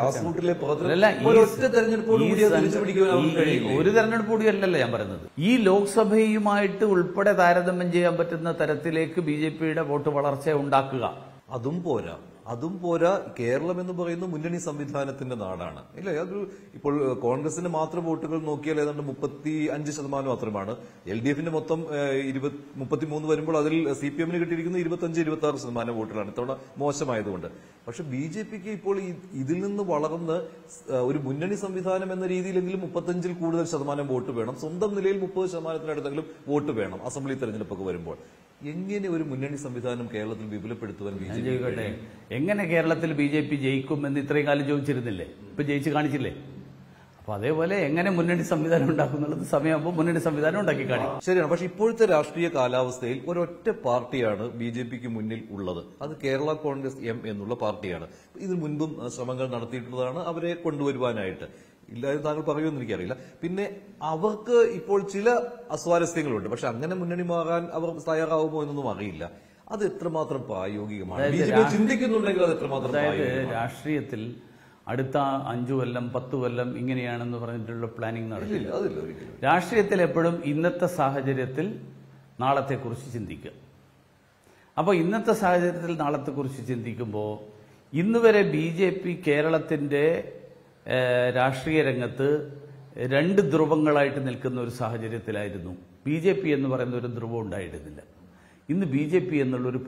ഒരു തെരഞ്ഞെടുപ്പ് കൂടിയല്ലല്ലോ ഞാൻ പറയുന്നത്. ഈ ലോക്സഭയുമായിട്ട് ഉൾപ്പെടെ താരതമ്യം ചെയ്യാൻ പറ്റുന്ന തരത്തിലേക്ക് BJP-യുടെ വോട്ട് വളർച്ച ഉണ്ടാക്കുക, അതും പോരാ. കേരളം എന്ന് പറയുന്ന മുന്നണി സംവിധാനത്തിന്റെ നാടാണ്, ഇല്ലേ? അതൊരു ഇപ്പോൾ കോൺഗ്രസിന്റെ മാത്രം വോട്ടുകൾ നോക്കിയാൽ ഏതാണ്ട് 35% മാത്രമാണ്. LDF-ന്റെ മൊത്തം 33 വരുമ്പോൾ അതിൽ CPM-ന് കിട്ടിയിരിക്കുന്ന 25-26% വോട്ടുകളാണ്. ഇത്തവണ മോശമായതുകൊണ്ട്. പക്ഷെ BJPക്ക് ഇപ്പോൾ ഇതിൽ നിന്ന് വളർന്ന് ഒരു മുന്നണി സംവിധാനം എന്ന രീതിയിലെങ്കിലും 35-ൽ കൂടുതൽ ശതമാനം വോട്ട് വേണം, സ്വന്തം നിലയിൽ 30%-നടുത്തെങ്കിലും വോട്ട് വേണം അസംബ്ലി തെരഞ്ഞെടുപ്പൊക്കെ വരുമ്പോൾ. എങ്ങനെ ഒരു മുന്നണി സംവിധാനം കേരളത്തിൽ വിപുലപ്പെടുത്തുവാൻ ചോദിക്കട്ടെ, എങ്ങനെ കേരളത്തിൽ BJP ജയിക്കും എന്ന് ഇത്രയും കാലം ചോദിച്ചിരുന്നില്ലേ? ഇപ്പൊ ജയിച്ച് കാണിച്ചില്ലേ? അപ്പൊ അതേപോലെ എങ്ങനെ മുന്നണി സംവിധാനം ഉണ്ടാക്കുന്നുള്ളത് സമയമാകുമ്പോൾ മുന്നണി സംവിധാനം ഉണ്ടാക്കി കാണിക്കും. ശരിയാണ്. പക്ഷെ ഇപ്പോഴത്തെ രാഷ്ട്രീയ കാലാവസ്ഥയിൽ ഒരൊറ്റ പാർട്ടിയാണ് BJPക്ക് മുന്നിൽ ഉള്ളത്. അത് കേരള കോൺഗ്രസ് എം എന്നുള്ള പാർട്ടിയാണ്. ഇതിനു മുൻപും ശ്രമങ്ങൾ നടത്തിയിട്ടുള്ളതാണ് അവരെ കൊണ്ടുവരുവാനായിട്ട്. ഇല്ലാതെ താങ്കൾ പറയുമെന്ന് എനിക്കറിയില്ല. പിന്നെ അവർക്ക് ഇപ്പോൾ ചില അസ്വാരസ്യങ്ങളുണ്ട്. പക്ഷെ അങ്ങനെ മുന്നണി മാറാൻ അവർ തയ്യാറാവുമോ എന്നൊന്നും അറിയില്ല. അത് എത്രമാത്രം പ്രായോഗികമാണ്? BJP ചിന്തിക്കുന്നുണ്ടെങ്കിൽ അത് എത്രമാത്രം പ്രായോഗികമാണ്? രാഷ്ട്രീയത്തിൽ അടുത്ത 5 കൊല്ലം 10 കൊല്ലം ഇങ്ങനെയാണെന്ന് പറഞ്ഞിട്ടുള്ള പ്ലാനിങ് നടക്കില്ല. രാഷ്ട്രീയത്തിൽ എപ്പോഴും ഇന്നത്തെ സാഹചര്യത്തിൽ നാളത്തെക്കുറിച്ച് ചിന്തിക്കുക. അപ്പോൾ ഇന്നത്തെ സാഹചര്യത്തിൽ നാളത്തെക്കുറിച്ച് ചിന്തിക്കുമ്പോൾ ഇന്ന് വരെ BJP കേരളത്തിന്റെ രാഷ്ട്രീയ രംഗത്ത് 2 ധ്രുവങ്ങളായിട്ട് നിൽക്കുന്ന ഒരു സാഹചര്യത്തിലായിരുന്നു. BJP എന്ന് പറയുന്ന ഒരു ധ്രുവം ഉണ്ടായിരുന്നില്ല. ഇന്ന് BJP എന്നുള്ള ഒരു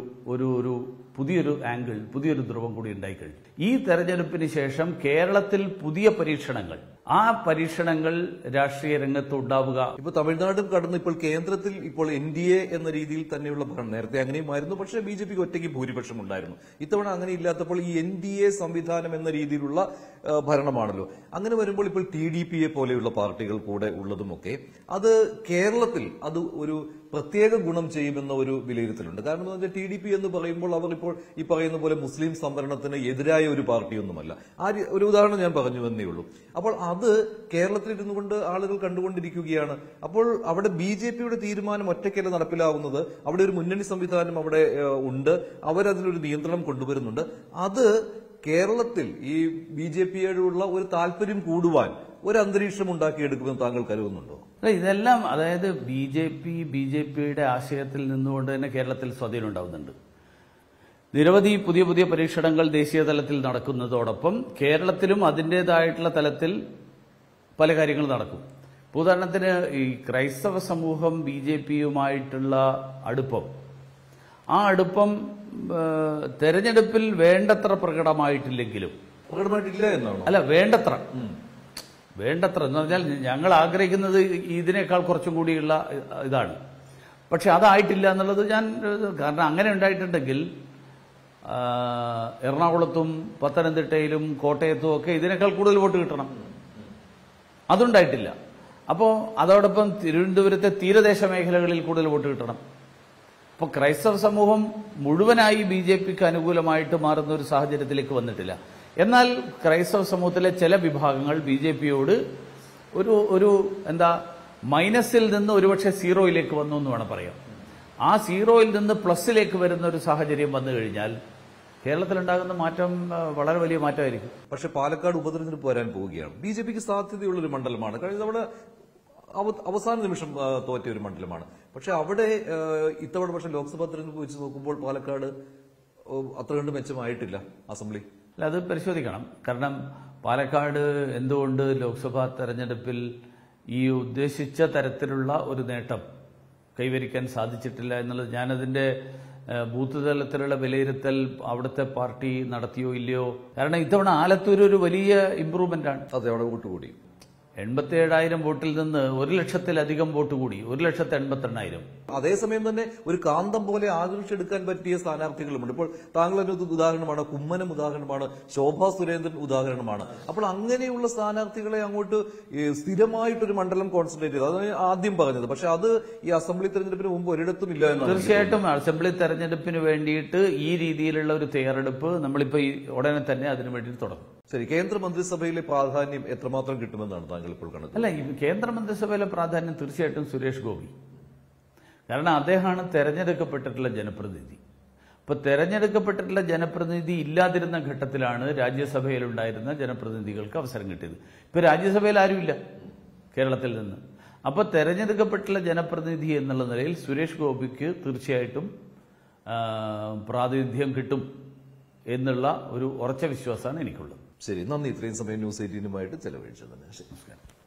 പുതിയൊരു ആംഗിൾ, പുതിയൊരു ധ്രുവം കൂടി ഉണ്ടായിക്കഴിഞ്ഞു. ഈ തെരഞ്ഞെടുപ്പിന് ശേഷം കേരളത്തിൽ പുതിയ പരീക്ഷണങ്ങൾ, ആ പരീക്ഷണങ്ങൾ രാഷ്ട്രീയ രംഗത്ത് ഉണ്ടാവുക. ഇപ്പൊ തമിഴ്നാടും കടന്ന് ഇപ്പോൾ കേന്ദ്രത്തിൽ ഇപ്പോൾ NDA എന്ന രീതിയിൽ തന്നെയുള്ള ഭരണം, നേരത്തെ അങ്ങനെയുമായിരുന്നു. പക്ഷേ BJPക്ക് ഒറ്റയ്ക്ക് ഭൂരിപക്ഷം ഉണ്ടായിരുന്നു. ഇത്തവണ അങ്ങനെ ഇല്ലാത്തപ്പോൾ ഈ NDA സംവിധാനം എന്ന രീതിയിലുള്ള ഭരണമാണല്ലോ. അങ്ങനെ വരുമ്പോൾ ഇപ്പോൾ TDPയെ പോലെയുള്ള പാർട്ടികൾ കൂടെ ഉള്ളതുമൊക്കെ അത് കേരളത്തിൽ അത് ഒരു പ്രത്യേക ഗുണം ചെയ്യുമെന്ന ഒരു വിലയിരുത്തലുണ്ട്. കാരണം TDP എന്ന് പറയുമ്പോൾ അവർ ഇപ്പോൾ ഈ പറയുന്ന പോലെ മുസ്ലിം സംവരണത്തിന് എതിരായ ഒരു പാർട്ടിയൊന്നുമല്ല. ഒരു ഉദാഹരണം ഞാൻ പറഞ്ഞു എന്നേ ഉള്ളൂ. അപ്പോൾ അത് കേരളത്തിൽ ഇരുന്നു കൊണ്ട് ആളുകൾ കണ്ടുകൊണ്ടിരിക്കുകയാണ്. അപ്പോൾ അവിടെ BJPയുടെ തീരുമാനം ഒറ്റയ്ക്കല്ല നടപ്പിലാവുന്നത്. അവിടെ ഒരു മുന്നണി സംവിധാനം അവിടെ ഉണ്ട്. അവരതിലൊരു നിയന്ത്രണം കൊണ്ടുവരുന്നുണ്ട്. അത് കേരളത്തിൽ ഈ BJPയോടുള്ള ഒരു താല്പര്യം കൂടുവാൻ ഒരു അന്തരീക്ഷം ഉണ്ടാക്കിയെടുക്കുമെന്ന് താങ്കൾ കരുതുന്നുണ്ടോ? ഇതെല്ലാം അതായത് BJPയുടെ ആശയത്തിൽ നിന്നുകൊണ്ട് തന്നെ കേരളത്തിൽ സ്വാധീനം ഉണ്ടാവുന്നുണ്ട്. നിരവധി പുതിയ പുതിയ പരീക്ഷണങ്ങൾ ദേശീയ തലത്തിൽ നടക്കുന്നതോടൊപ്പം കേരളത്തിലും അതിൻ്റെതായിട്ടുള്ള തലത്തിൽ പല കാര്യങ്ങൾ നടക്കും. ഉദാഹരണത്തിന് ഈ ക്രൈസ്തവ സമൂഹം BJPയുമായിട്ടുള്ള അടുപ്പം, ആ അടുപ്പം തെരഞ്ഞെടുപ്പിൽ വേണ്ടത്ര പ്രകടമായിട്ടില്ലെങ്കിലും, പ്രകടമായിട്ടില്ല എന്നാണ് അല്ല, വേണ്ടത്ര എന്ന് പറഞ്ഞാൽ ഞങ്ങൾ ആഗ്രഹിക്കുന്നത് ഇതിനേക്കാൾ കുറച്ചും കൂടിയുള്ള ഇതാണ്. പക്ഷെ അതായിട്ടില്ല എന്നുള്ളത് കാരണം അങ്ങനെ ഉണ്ടായിട്ടുണ്ടെങ്കിൽ എറണാകുളത്തും പത്തനംതിട്ടയിലും കോട്ടയത്തും ഒക്കെ ഇതിനേക്കാൾ കൂടുതൽ വോട്ട് കിട്ടണം. അതുണ്ടായിട്ടില്ല. അപ്പോൾ അതോടൊപ്പം തിരുവനന്തപുരത്തെ തീരദേശ മേഖലകളിൽ കൂടുതൽ വോട്ട് കിട്ടണം. അപ്പോൾ ക്രൈസ്തവ സമൂഹം മുഴുവനായി BJPക്ക് അനുകൂലമായിട്ട് മാറുന്ന ഒരു സാഹചര്യത്തിലേക്ക് വന്നിട്ടില്ല. എന്നാൽ ക്രൈസ്തവ സമൂഹത്തിലെ ചില വിഭാഗങ്ങൾ BJPയോട് ഒരു മൈനസിൽ നിന്ന് ഒരുപക്ഷെ സീറോയിലേക്ക് വന്നു എന്ന് വേണം പറയാം. ആ സീറോയിൽ നിന്ന് പ്ലസിലേക്ക് വരുന്ന ഒരു സാഹചര്യം വന്നു കഴിഞ്ഞാൽ കേരളത്തിലുണ്ടാകുന്ന മാറ്റം വളരെ വലിയ മാറ്റമായിരിക്കും. പക്ഷെ പാലക്കാട് ഉപതെരഞ്ഞെടുപ്പ് വരാൻ പോവുകയാണ്. BJPക്ക് സാധ്യതയുള്ളൊരു മണ്ഡലമാണ്. കഴിഞ്ഞ തവണ അവസാന നിമിഷം തോറ്റ ഒരു മണ്ഡലമാണ്. പക്ഷെ അവിടെ ഇത്തവണ പക്ഷെ ലോക്സഭാ തെരഞ്ഞെടുപ്പ് വെച്ച് നോക്കുമ്പോൾ പാലക്കാട് അത്ര കണ്ട് മെച്ചമായിട്ടില്ല അസംബ്ലി. അല്ല, അത് പരിശോധിക്കണം. കാരണം പാലക്കാട് എന്തുകൊണ്ട് ലോക്സഭാ തെരഞ്ഞെടുപ്പിൽ ഈ ഉദ്ദേശിച്ച തരത്തിലുള്ള ഒരു നേട്ടം കൈവരിക്കാൻ സാധിച്ചിട്ടില്ല എന്നുള്ളത് ഞാനതിന്റെ ബൂത്ത് തലത്തിലുള്ള വിലയിരുത്തൽ അവിടുത്തെ പാർട്ടി നടത്തിയോ ഇല്ലയോ. കാരണം ഇത്തവണ ആലത്തൂർ ഒരു വലിയ ഇംപ്രൂവ്മെന്റ് ആണ്. അതെ, അവിടെ വോട്ട് കൂടി 87,000 വോട്ടിൽ നിന്ന് 1,00,000-ലധികം വോട്ട് കൂടി, 1,82,000. അതേസമയം തന്നെ ഒരു കാന്തം പോലെ ആകർഷിച്ചെടുക്കാൻ പറ്റിയ സ്ഥാനാർത്ഥികളുമുണ്ട്. ഇപ്പോൾ താങ്കളുടെ ഉദാഹരണമാണ്, കുമ്മനം ഉദാഹരണമാണ്, ശോഭാ സുരേന്ദ്രൻ ഉദാഹരണമാണ്. അപ്പോൾ അങ്ങനെയുള്ള സ്ഥാനാർത്ഥികളെ അങ്ങോട്ട് സ്ഥിരമായിട്ടൊരു മണ്ഡലം കോൺസെൻട്രേറ്റ് ചെയ്ത്, അതാണ് ആദ്യം പറഞ്ഞത്. പക്ഷെ അത് ഈ അസംബ്ലി തെരഞ്ഞെടുപ്പിന് മുമ്പ് ഒരിടത്തും ഇല്ല എന്നാണ്. തീർച്ചയായിട്ടും അസംബ്ലി തെരഞ്ഞെടുപ്പിന് വേണ്ടിയിട്ട് ഈ രീതിയിലുള്ള ഒരു തയ്യാറെടുപ്പ് നമ്മളിപ്പോൾ ഉടനെ തന്നെ അതിനു വേണ്ടി തുടങ്ങും. ശരി, കേന്ദ്രമന്ത്രിസഭയിലെ പ്രാധാന്യം എത്രമാത്രം കിട്ടുമെന്നാണ് താങ്കൾ ഇപ്പോൾ കണ്ടത്? അല്ല, ഈ കേന്ദ്രമന്ത്രിസഭയിലെ പ്രാധാന്യം തീർച്ചയായിട്ടും സുരേഷ് ഗോപി. കാരണം അദ്ദേഹമാണ് തെരഞ്ഞെടുക്കപ്പെട്ടിട്ടുള്ള ജനപ്രതിനിധി. അപ്പൊ തെരഞ്ഞെടുക്കപ്പെട്ടിട്ടുള്ള ജനപ്രതിനിധി ഇല്ലാതിരുന്ന ഘട്ടത്തിലാണ് രാജ്യസഭയിലുണ്ടായിരുന്ന ജനപ്രതിനിധികൾക്ക് അവസരം കിട്ടിയത്. ഇപ്പൊ രാജ്യസഭയിൽ ആരുമില്ല കേരളത്തിൽ നിന്ന്. അപ്പൊ തെരഞ്ഞെടുക്കപ്പെട്ടുള്ള ജനപ്രതിനിധി എന്നുള്ള നിലയിൽ സുരേഷ് ഗോപിക്ക് തീർച്ചയായിട്ടും പ്രാതിനിധ്യം കിട്ടും എന്നുള്ള ഒരു ഉറച്ച വിശ്വാസമാണ് എനിക്കുള്ളത്. ശരി, നന്ദി. ഇത്രയും സമയം ന്യൂസ് 18-നുമായിട്ട് ചെലവഴിച്ചതിന്. നമസ്കാരം.